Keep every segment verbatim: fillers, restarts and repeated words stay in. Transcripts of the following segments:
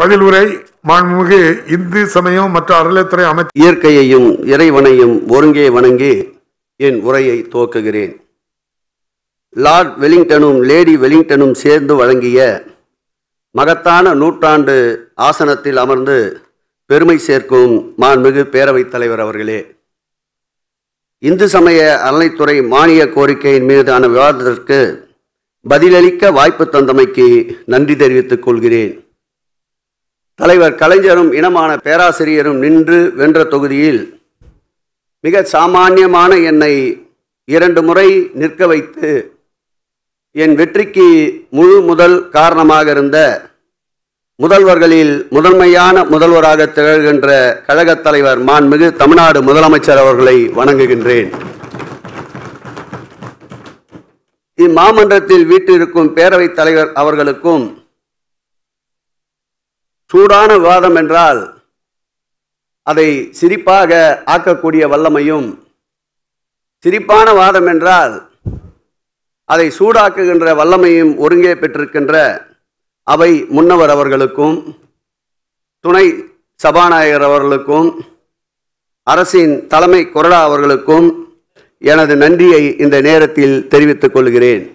பதில் உரை மாண்புமிகு இந்து சமயம் மற்றும் அறநிலையத்துறை அமைச்சர். இயற்கையையும் இறைவனையும் ஒருங்கே வணங்கி என் உரையை துவக்குகிறேன். லார்ட் வெலிங்டனும் லேடி வெலிங்டனும் சேர்ந்து வழங்கிய மகத்தான நூற்றாண்டு ஆசனத்தில் அமர்ந்து பெருமை சேர்க்கும் மாண்புமிகு பேரவைத் தலைவர் அவர்களே, இந்து சமய அறநிலைத்துறை மானிய கோரிக்கையின் மீதான விவாதத்திற்கு பதிலளிக்க வாய்ப்பு தந்தமைக்கு நன்றி தெரிவித்துக் கொள்கிறேன். தலைவர் கலைஞரும் இனமான பேராசிரியரும் நின்று வென்ற தொகுதியில் மிக சாமானியமான என்னை இரண்டு முறை நிற்க வைத்து என் வெற்றிக்கு முழு முதல் காரணமாக இருந்த முதல்வர்களில் முதன்மையான முதல்வராக திகழ்கின்ற கழகத் தலைவர் மாண்புமிகு தமிழ்நாடு முதலமைச்சர் அவர்களை வணங்குகின்றேன். இம்மாமன்றத்தில் வீற்றிருக்கும் பேரவைத் தலைவர் அவர்களுக்கும் சூடான விவாதம் என்றால் அதை சிரிப்பாக ஆக்கக்கூடிய வல்லமையும், சிரிப்பான வாதம் என்றால் அதை சூடாக்குகின்ற வல்லமையும் ஒருங்கே பெற்றிருக்கின்ற அவை முன்னவர் அவர்களுக்கும், துணை சபாநாயகர் அவர்களுக்கும், அரசின் தலைமை கொறடா அவர்களுக்கும் எனது நன்றியை இந்த நேரத்தில் தெரிவித்துக் கொள்கிறேன்.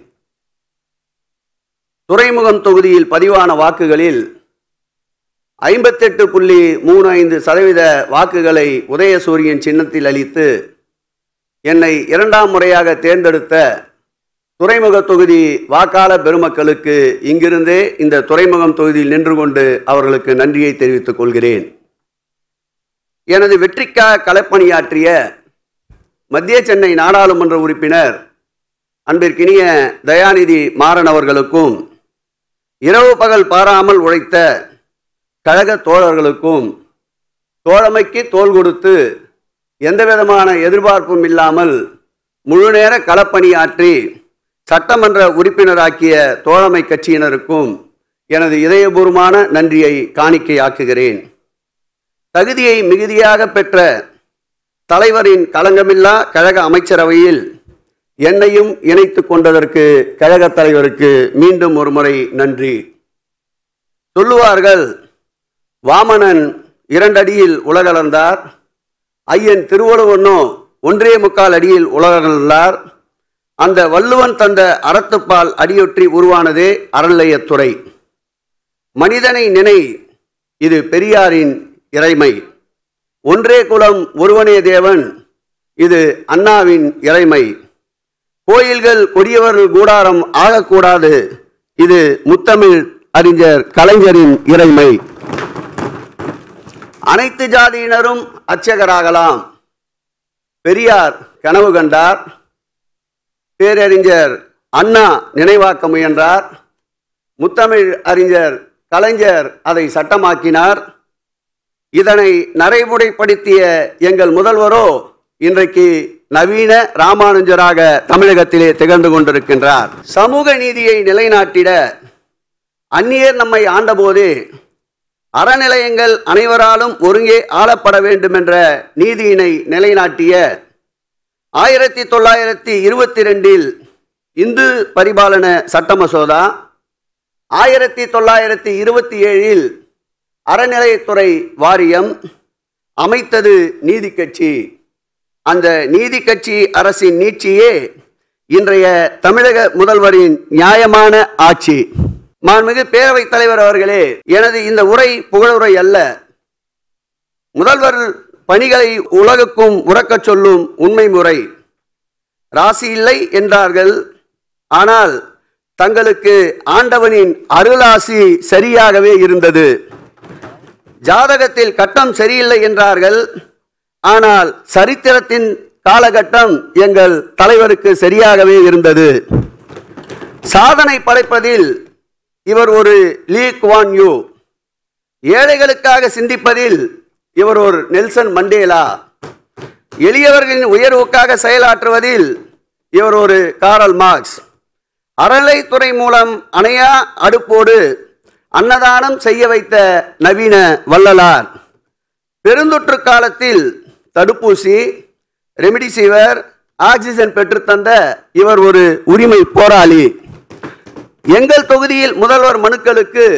துறைமுகம் தொகுதியில் பதிவான வாக்குகளில் ஐம்பத்தெட்டு புள்ளி மூணு ஐந்து சதவீத வாக்குகளை உதயசூரியன் சின்னத்தில் அளித்து என்னை இரண்டாம் முறையாக தேர்ந்தெடுத்த துறைமுக தொகுதி வாக்காளர் பெருமக்களுக்கு இங்கிருந்தே இந்த துறைமுகம் தொகுதியில் நின்று கொண்டு அவர்களுக்கு நன்றியை தெரிவித்துக் கொள்கிறேன். எனது வெற்றிக்காக களப்பணியாற்றிய மத்திய சென்னை நாடாளுமன்ற உறுப்பினர் அன்பிற்கினிய தயாநிதி மாறன் அவர்களுக்கும், இரவு பகல் பாராமல் உழைத்த கழக தோழர்களுக்கும், தோழமைக்கு தோள் கொடுத்து எந்தவிதமான எதிர்பார்ப்பும் இல்லாமல் முழுநேர களப்பணியாற்றி சட்டமன்ற உறுப்பினராக்கிய தோழமை கட்சியினருக்கும் எனது இதயபூர்வமான நன்றியை காணிக்கையாக்குகிறேன். தகுதியை மிகுதியாக பெற்ற தலைவரின் களங்கமில்லா கழக அமைச்சரவையில் என்னையும் இணைத்து கொண்டதற்கு கழகத் தலைவருக்கு மீண்டும் ஒரு முறை நன்றி. சொல்லுவார்கள், வாமனன் இரண்டடியில் உலகளந்தார், ஐயன் திருவள்ளுவனோ ஒன்றே முக்கால் அடியில் உலகளந்தார். அந்த வள்ளுவன் தந்த அறத்துப்பால் அடியொற்றி உருவானதே அறநிலையத்துறை. மனிதனை நினை, இது பெரியாரின் இறைமை. ஒன்றே குலம் ஒருவனே தேவன், இது அண்ணாவின் இறைமை. கோயில்கள் கொடியவர்கள் கூடாரம் ஆகக்கூடாது, இது முத்தமிழ் அறிஞர் கலைஞரின் இறைமை. அனைத்து ஜாதியினரும் அர்ச்சகராகலாம், பெரியார் கனவு கண்டார். பேரறிஞர் அண்ணா நினைவாக்க முயன்றார். முத்தமிழ் அறிஞர் கலைஞர் அதை சட்டமாக்கினார். இதனை நடைமுறைப்படுத்திய எங்கள் முதல்வரோ இன்றைக்கு நவீன ராமானுஜராக தமிழகத்திலே திகழ்ந்து கொண்டிருக்கின்றார். சமூக நீதியை நிலைநாட்டிட அந்நியர் நம்மை ஆண்டபோதே அறநிலையங்கள் அனைவராலும் ஒருங்கே ஆளப்பட வேண்டும் என்ற நீதியினை நிலைநாட்டிய ஆயிரத்தி தொள்ளாயிரத்தி இருபத்தி ரெண்டில் இந்து பரிபாலன சட்ட மசோதா, ஆயிரத்தி தொள்ளாயிரத்தி இருபத்தி ஏழில் அறநிலையத்துறை வாரியம் அமைத்தது நீதி கட்சி. அந்த நீதி கட்சி அரசின் நீட்சியே இன்றைய தமிழக முதல்வரின் நியாயமான ஆட்சி. மாண்புமிகு பேரவைத் தலைவர் அவர்களே, எனது இந்த உரை புகழுரை அல்ல, முதல்வர் பணிகளை உலகுக்கும் உறக்கச் சொல்லும் உண்மை முறை. ராசி இல்லை என்றார்கள், ஆனால் தங்களுக்கு ஆண்டவனின் அருளாசி சரியாகவே இருந்தது. ஜாதகத்தில் கட்டம் சரியில்லை என்றார்கள், ஆனால் சரித்திரத்தின் காலகட்டம் எங்கள் தலைவருக்கு சரியாகவே இருந்தது. சாதனை படைப்பதில் இவர் ஒரு லீ குவான் யூ, ஏழைகளுக்காக சிந்திப்பதில் இவர் ஒரு நெல்சன் மண்டேலா, எளியவர்களின் உயர்வுக்காக செயலாற்றுவதில் இவர் ஒரு காரல் மார்க்ஸ், அறநிலைத்துறை மூலம் அணையா அடுப்போடு அன்னதானம் செய்ய வைத்த நவீன வள்ளலார், பெருந்தொற்று காலத்தில் தடுப்பூசி, ரெமிடிசிவர், ஆக்சிஜன் பெற்றுத்தந்த இவர் ஒரு உரிமை போராளி. எங்கள் தொகுதியில் முதல்வர் மனுக்களுக்கு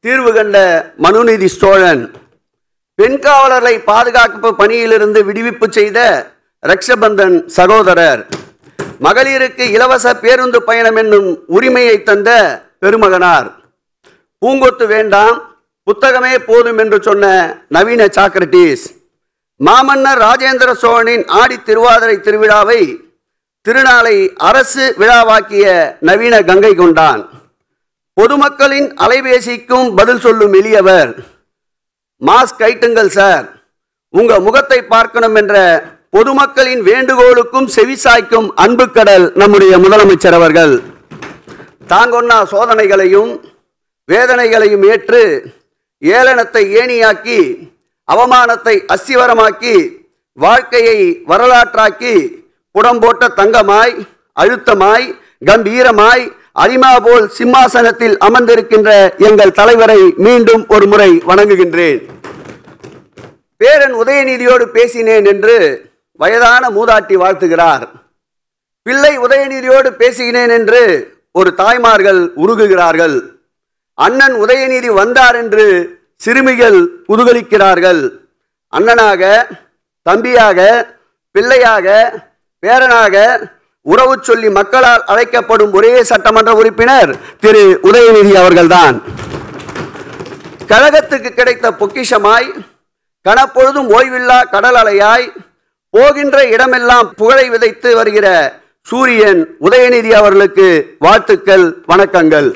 தீர்வு கண்ட மனுநீதி சோழன், பெண் காவலர்களை பாதுகாப்பு பணியிலிருந்து விடுவிப்பு செய்த ரக்ஷபந்தன் சகோதரர், மகளிருக்கு இலவச பேருந்து பயணம் என்னும் உரிமையை தந்த பெருமகனார், பூங்கொத்து வேண்டாம் புத்தகமே போதும் என்று சொன்ன நவீன சாக்ரட்டிஸ், மாமன்னர் ராஜேந்திர சோழனின் ஆடி திருவாதிரை திருவிழாவை திருநாளை அரசு விழாவாக்கிய நவீன கங்கை கொண்டான், பொதுமக்களின் அலைபேசிக்கும் பதில் சொல்லும் எளியவர், மாஸ்க் கைட்டுங்கள் சார் உங்க முகத்தை பார்க்கணும் என்ற பொதுமக்களின் வேண்டுகோளுக்கும் செவிசாய்க்கும் அன்பு கடல் நம்முடைய முதலமைச்சர் அவர்கள், தாங்கொன்னா சோதனைகளையும் வேதனைகளையும் ஏற்று ஏளனத்தை ஏணியாக்கி அவமானத்தை அஸ்திவரமாக்கி வாழ்க்கையை வரலாற்றாக்கி புடம்போட்ட தங்கமாய் அழுத்தமாய் கம்பீரமாய் அரிமா போல் சிம்மாசனத்தில் அமர்ந்திருக்கின்ற எங்கள் தலைவரை மீண்டும் ஒரு முறை வணங்குகின்றேன். பேரன் உதயநிதியோடு பேசினேன் என்று வயதான மூதாட்டி வாழ்த்துகிறார். பிள்ளை உதயநிதியோடு பேசுகிறேன் என்று ஒரு தாய்மார்கள் உருகுகிறார்கள். அண்ணன் உதயநிதி வந்தார் என்று சிறுமிகள் குதூகலிக்கிறார்கள். அண்ணனாக, தம்பியாக, பிள்ளையாக, பேரனாக உறவு சொல்லி மக்களால் அழைக்கப்படும் ஒரே சட்டமன்ற உறுப்பினர் திரு உதயநிதி அவர்கள்தான். கழகத்துக்கு கிடைத்த பொக்கிஷமாய், கனப்பொழுதும் ஓய்வில்லா கடல் அலையாய், போகின்ற இடமெல்லாம் புகழை விதைத்து வருகிற சூரியன் உதயநிதி அவர்களுக்கு வாழ்த்துக்கள், வணக்கங்கள்.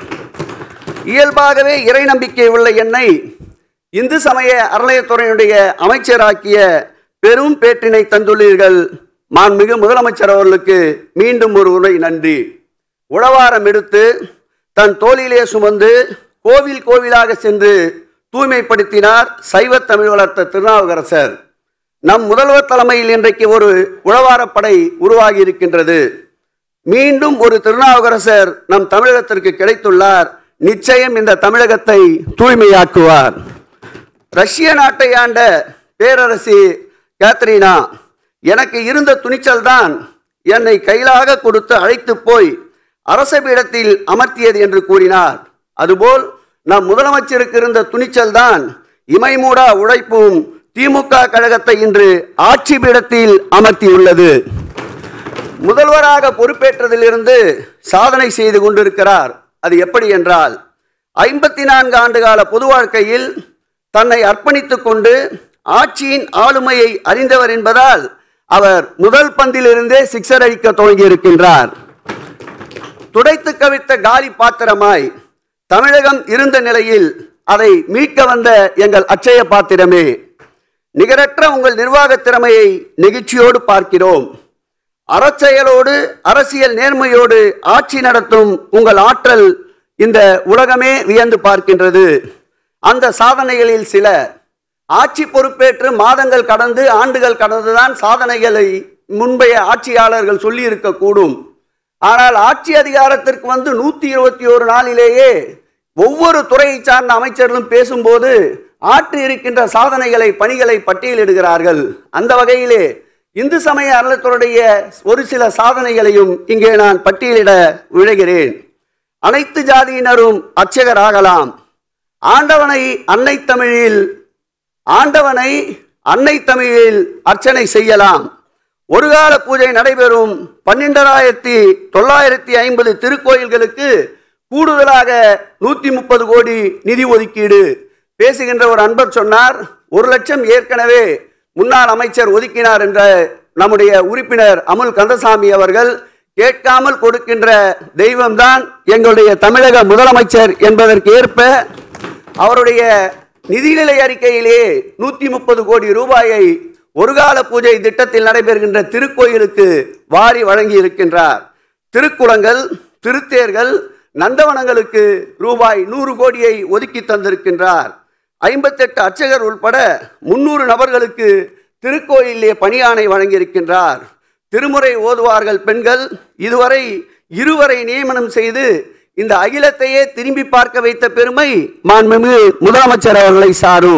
இயல்பாகவே இறை நம்பிக்கை உள்ள என்னை இந்து சமய அறநிலையத்துறையினுடைய அமைச்சராக்கிய பெரும் பேற்றினை தந்துள்ளீர்கள். மாண்புமிகு முதலமைச்சர் அவர்களுக்கு மீண்டும் ஒரு முறை நன்றி. உழவாரம் எடுத்து தன் தோளிலே சுமந்து கோவில் கோவிலாக சென்று தூய்மைப்படுத்தினார் சைவ தமிழ் வளர்த்த திருநாவுக்கரசர். நம் முதல்வர் தலைமையில் இன்றைக்கு ஒரு உழவாரப்படை உருவாகி இருக்கின்றது. மீண்டும் ஒரு திருநாவுக்கரசர் நம் தமிழகத்திற்கு கிடைத்துள்ளார். நிச்சயம் இந்த தமிழகத்தை தூய்மையாக்குவார். ரஷ்ய நாட்டை ஆண்ட பேரரசி கேத்ரீனா எனக்கு இருந்த துணிச்சல் தான் என்னை கையிலாக கொடுத்து அழைத்து போய் அரச பீடத்தில் அமர்த்தியது என்று கூறினார். அதுபோல் நம் முதலமைச்சருக்கு இருந்த துணிச்சல் தான் இமைமூடா உழைப்பும் திமுக கழகத்தை இன்று ஆட்சி பீடத்தில் அமர்த்தியுள்ளது. முதல்வராக பொறுப்பேற்றதிலிருந்து சாதனை செய்து கொண்டிருக்கிறார். அது எப்படி என்றால், ஐம்பத்தி நான்கு ஆண்டு கால பொது வாழ்க்கையில் தன்னை அர்ப்பணித்துக் கொண்டு ஆட்சியின் ஆளுமையை அறிந்தவர் என்பதால் அவர் முதல் பந்திலிருந்தே சிக்ஸர் அடிக்க துவங்கி இருக்கின்றார். துடைத்து கவித்த காலி பாத்திரமாய் தமிழகம் இருந்த நிலையில் அதை மீட்க வந்த எங்கள் அட்சய பாத்திரமே, நிகரற்ற உங்கள் நிர்வாக திறமையை நெகிழ்ச்சியோடு பார்க்கிறோம். அறச்செயலோடு அரசியல் நேர்மையோடு ஆட்சி நடத்தும் உங்கள் ஆற்றல் இந்த உலகமே வியந்து பார்க்கின்றது. அந்த சாதனைகளில் சில ஆட்சி பொறுப்பேற்று மாதங்கள் கடந்து ஆண்டுகள் கடந்துதான் சாதனைகளை முன்பைய ஆட்சியாளர்கள் சொல்லி இருக்கக்கூடும். ஆனால் ஆட்சி அதிகாரத்திற்கு வந்து நூத்தி இருபத்தி ஒரு நாளிலேயே ஒவ்வொரு துறையை சார்ந்த அமைச்சர்களும் பேசும்போது ஆற்றி இருக்கின்ற சாதனைகளை பணிகளை பட்டியலிடுகிறார்கள். அந்த வகையிலே இந்து சமய அறநிலையத்துறையுடைய ஒரு சில சாதனைகளையும் இங்கே நான் பட்டியலிட விழைகிறேன். அனைத்து ஜாதியினரும் அர்ச்சகராகலாம். ஆண்டவனை அன்னை தமிழில் ஆண்டவனை அன்னை தமிழில் அர்ச்சனை செய்யலாம். ஒரு கால பூஜை நடைபெறும் பன்னிரெண்டாயிரத்தி தொள்ளாயிரத்தி ஐம்பது திருக்கோயில்களுக்கு கூடுதலாக நூத்தி முப்பது கோடி நிதி ஒதுக்கீடு. பேசுகின்ற ஒரு அன்பர் சொன்னார், ஒரு லட்சம் ஏற்கனவே முன்னாள் அமைச்சர் ஒதுக்கினார் என்ற நம்முடைய உறுப்பினர் அமுல் கந்தசாமி அவர்கள் கேட்காமல் கொடுக்கின்ற தெய்வம்தான் எங்களுடைய தமிழக முதலமைச்சர் என்பதற்கு ஏற்ப அவருடைய நிதிநிலை அறிக்கையிலே நூத்தி முப்பது கோடி ரூபாயை ஒரு கால பூஜை திட்டத்தில் நடைபெறுகின்ற திருக்கோயிலுக்கு வாரி வழங்கி இருக்கின்றார். திருக்குளங்கள், திருத்தேர்கள், நந்தவனங்களுக்கு ரூபாய் நூறு கோடியை ஒதுக்கி தந்திருக்கின்றார். ஐம்பத்தி எட்டு அர்ச்சகர் உட்பட முன்னூறு நபர்களுக்கு திருக்கோயிலே பணியாணை வழங்கியிருக்கின்றார். திருமுறை ஓதுவார்கள் பெண்கள் இதுவரை இருவரை நியமனம் செய்து இந்த அகிலத்தையே திரும்பி பார்க்க வைத்த பெருமை மாண்புமிகு முதலமைச்சர் அவர்களை சாரும்.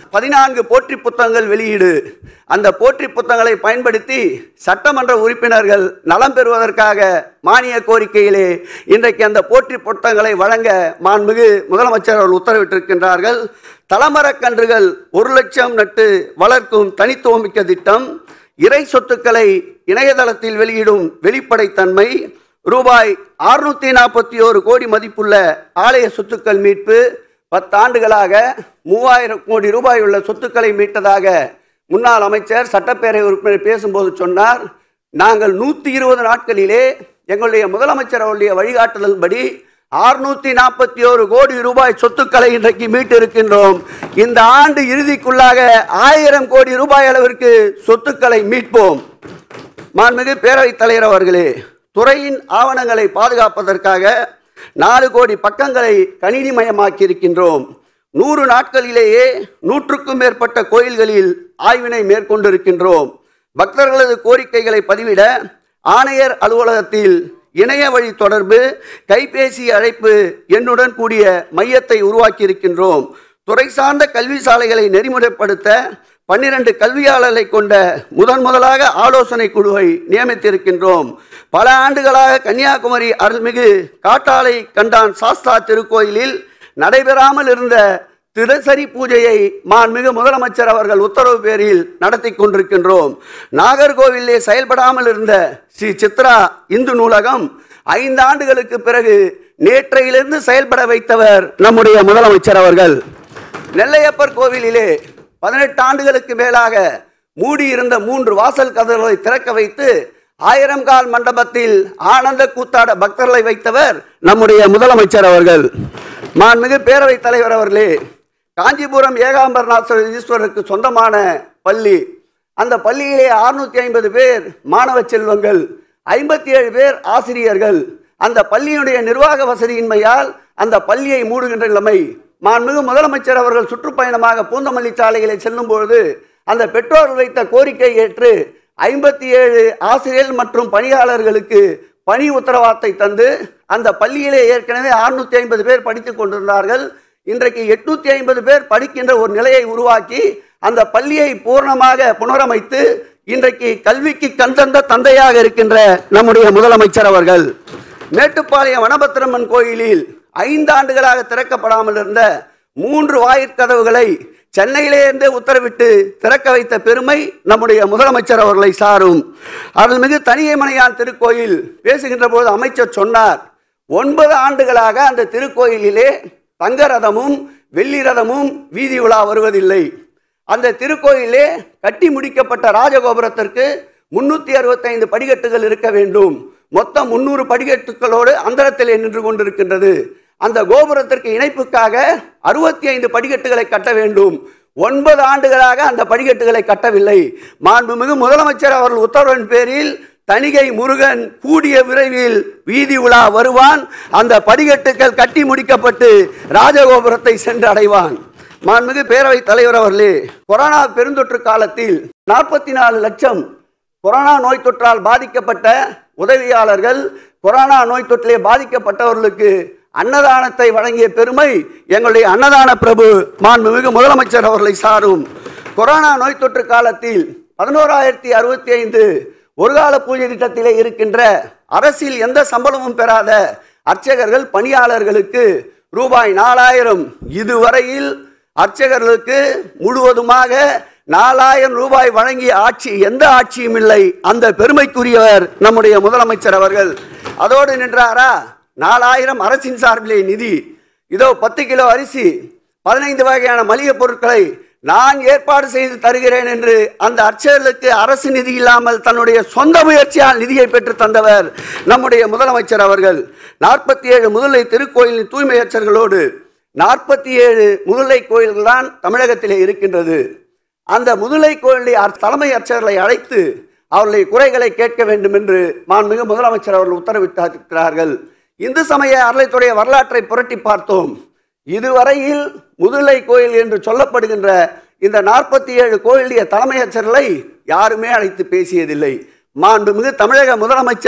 பதினான்கு போற்றி புத்தகங்கள் வெளியீடு. அந்த போற்றி புத்தகங்களை பயன்படுத்தி சட்டமன்ற உறுப்பினர்கள் நலம் பெறுவதற்காக மானிய கோரிக்கையிலே இன்றைக்கு அந்த போற்றி புத்தகங்களை வழங்க மாண்புமிகு முதலமைச்சர் அவர்கள் உத்தரவிட்டிருக்கின்றார்கள். தலமரக்கன்றுகள் ஒரு லட்சம் நட்டு வளர்க்கும் தனித்துவமிக்க திட்டம், இறை சொத்துக்களை இணையதளத்தில் வெளியிடும் வெளிப்படைத்தன்மை, ரூபாய் அறுநூத்தி நாற்பத்தி ஒரு கோடி மதிப்புள்ள ஆலய சொத்துக்கள் மீட்பு, பத்தாண்டுகளாக மூவாயிரம் கோடி ரூபாய் உள்ள சொத்துக்களை மீட்டதாக முன்னாள் அமைச்சர் சட்டப்பேரவை உறுப்பினர் பேசும்போது சொன்னார். நாங்கள் நூற்றி இருபது நாட்களிலே எங்களுடைய முதலமைச்சர் அவருடைய வழிகாட்டுதல்படி அறுநூத்தி நாற்பத்தி ஒரு கோடி ரூபாய் சொத்துக்களை இன்றைக்கு மீட்டிருக்கின்றோம். இந்த ஆண்டு இறுதிக்குள்ளாக ஆயிரம் கோடி ரூபாய் அளவிற்கு சொத்துக்களை மீட்போம். மாண்புமிகு பேரவைத் தலைவர் அவர்களே, துறையின் ஆவணங்களை பாதுகாப்பதற்காக நாலு கோடி பக்கங்களை கணினிமயமாக்கி இருக்கின்றோம். நூறு நாட்களிலேயே நூற்றுக்கும் மேற்பட்ட கோயில்களில் ஆய்வினை மேற்கொண்டிருக்கின்றோம். பக்தர்களது கோரிக்கைகளை பதிவிட ஆணையர் அலுவலகத்தில் இணைய வழி தொடர்பு, கைபேசி அழைப்பு எண்ணுடன் கூடிய மையத்தை உருவாக்கி இருக்கின்றோம். துறை சார்ந்த கல்வி சாலைகளை நெறிமுறைப்படுத்த பன்னிரண்டு கல்வியாளர்களை கொண்ட முதன் முதலாக ஆலோசனை குழுவை நியமித்திருக்கின்றோம். பல ஆண்டுகளாக கன்னியாகுமரி அருள்மிகு காட்டாலை கண்டான் சாஸ்தா திருக்கோயிலில் நடைபெறாமல் இருந்த தினசரி பூஜையை மாண்புமிகு முதலமைச்சர் அவர்கள் உத்தரவு பேரில் நடத்தி கொண்டிருக்கின்றோம். நாகர்கோவிலே செயல்படாமல் இருந்த ஸ்ரீ சித்ரா இந்து நூலகம் ஐந்து ஆண்டுகளுக்கு பிறகு நேற்றையிலிருந்து செயல்பட வைத்தவர் நம்முடைய முதலமைச்சர் அவர்கள். நெல்லையப்பர் கோவிலிலே பதினெட்டு ஆண்டுகளுக்கு மேலாக மூடியிருந்த மூன்று வாசல் கதவுகளை திறக்க வைத்து ஆயிரம் கால் மண்டபத்தில் ஆனந்த கூத்தாட பக்தர்களை வைத்தவர் நம்முடைய முதலமைச்சர் அவர்கள். மாண்புமிகு பேரவைத் தலைவர் அவர்களே, காஞ்சிபுரம் ஏகாம்பரநாதர் ஈஸ்வரருக்கு சொந்தமான பள்ளி, அந்த பள்ளியிலே அறுநூத்தி ஐம்பது பேர் மாணவ செல்வங்கள், ஐம்பத்தி ஏழு பேர் ஆசிரியர்கள். அந்த பள்ளியினுடைய நிர்வாக வசதியின்மையால் அந்த பள்ளியை மூடுகின்ற நிலைமை. மாண்புமிகு முதலமைச்சர் அவர்கள் சுற்றுப்பயணமாக பூந்தமல்லி சாலைகளை செல்லும் பொழுது அந்த பெற்றோர்கள் வைத்த கோரிக்கை ஏற்று ஐம்பத்தி ஏழு ஆசிரியர்கள் மற்றும் பணியாளர்களுக்கு பணி உத்தரவாதத்தை தந்து அந்த பள்ளியிலே ஏற்கனவே அறுநூத்தி ஐம்பது பேர் படித்துக் கொண்டிருந்தார்கள். இன்றைக்கு எட்நூத்தி ஐம்பது பேர் படிக்கின்ற ஒரு நிலையை உருவாக்கி அந்த பள்ளியை பூர்ணமாக புனரமைத்து இன்றைக்கு கல்விக்கு கண்தந்த தந்தையாக இருக்கின்ற நம்முடைய முதலமைச்சர் அவர்கள். மேட்டுப்பாளையம் வனபத்திரம்மன் கோயிலில் ஐந்து ஆண்டுகளாக திறக்கப்படாமல் இருந்த மூன்று வாயிற்கதவுகளை சென்னையிலேருந்து உத்தரவிட்டு திறக்க வைத்த பெருமை நம்முடைய முதலமைச்சர் அவர்களை சாரும். அருள்மிகு தனியமலையான் திருக்கோயில் பேசுகின்ற போது அமைச்சர் சொன்னார், ஒன்பது ஆண்டுகளாக அந்த திருக்கோயிலிலே தங்க ரதமும் வெள்ளி ரதமும் வீதி உலா வருவதில்லை. அந்த திருக்கோயிலே கட்டி முடிக்கப்பட்ட ராஜகோபுரத்திற்கு முன்னூத்தி அறுபத்தி ஐந்து படிக்கட்டுகள் இருக்க வேண்டும். மொத்தம் முன்னூறு படிக்கட்டுகளோடு அந்தரத்திலே நின்று கொண்டிருக்கின்றது. அந்த கோபுரத்திற்கு இணைப்புக்காக அறுபத்தி ஐந்து படிக்கட்டுகளை கட்ட வேண்டும். ஒன்பது ஆண்டுகளாக அந்த படிக்கட்டுகளை கட்டவில்லை. மாண்புமிகு முதலமைச்சர் அவர்கள் உத்தரவின் பேரில் தணிகை முருகன் கூடிய விரைவில் வீதி உலா வருவான். அந்த படிக்கட்டுகள் கட்டி முடிக்கப்பட்டு ராஜகோபுரத்தை சென்று அடைவான். மாண்புமிகு பேரவைத் தலைவர் அவர்களே, கொரோனா பெருந்தொற்று காலத்தில் நாற்பத்தி நாலு லட்சம் கொரோனா நோய் தொற்றால் பாதிக்கப்பட்ட உதவியாளர்கள், கொரோனா நோய் தொற்றிலே பாதிக்கப்பட்டவர்களுக்கு அன்னதானத்தை வழங்கிய பெருமை எங்களுடைய அன்னதான பிரபு மாண்புமிகு முதலமைச்சர் அவர்களை சாரும். கொரோனா நோய் தொற்று காலத்தில் பதினோராயிரத்தி அறுபத்தி ஐந்து ஒருகால பூஜை திட்டத்திலே இருக்கின்ற அரசில் எந்த சம்பளமும் பெறாத அர்ச்சகர்கள் பணியாளர்களுக்கு ரூபாய் நாலாயிரம், இதுவரையில் அர்ச்சகர்களுக்கு முழுவதுமாக நாலாயிரம் ரூபாய் வழங்கிய ஆட்சி எந்த ஆட்சியும் இல்லை. அந்த பெருமைக்குரியவர் நம்முடைய முதலமைச்சர் அவர்கள். அதோடு நின்றாரா? நாலாயிரம் அரசின் சார்பிலே நிதி, இதோ பத்து கிலோ அரிசி, பதினைந்து வகையான மளிகை பொருட்களை நான் ஏற்பாடு செய்து தருகிறேன் என்று அந்த அர்ச்சகர்களுக்கு அரசு நிதி இல்லாமல் தன்னுடைய சொந்த முயற்சியால் நிதியை பெற்று தந்தவர் நம்முடைய முதலமைச்சர் அவர்கள். நாற்பத்தி ஏழு முதுலை திருக்கோயிலின் தூய்மை அர்ச்சகர்களோடு நாற்பத்தி ஏழு முதுலை கோயில்கள் தான் தமிழகத்திலே இருக்கின்றது. அந்த முதுலை கோயிலுடைய தலைமை அர்ச்சகர்களை அழைத்து அவர்களுடைய குறைகளை கேட்க வேண்டும் என்று மாண்புமிகு முதலமைச்சர் அவர்கள் உத்தரவிட்டிருக்கிறார்கள். இந்து சமய அறளைத்துடைய வரலாற்றை புரட்டி பார்த்தோம். இதுவரையில் முதுலை கோயில் என்று சொல்லப்படுகின்ற இந்த நாற்பத்தி ஏழு கோயிலுடைய தலைமை அர்ச்சகர்களை யாருமே அழைத்து பேசியதில்லை. மாண்புமிகு தமிழக முதலமைச்சர்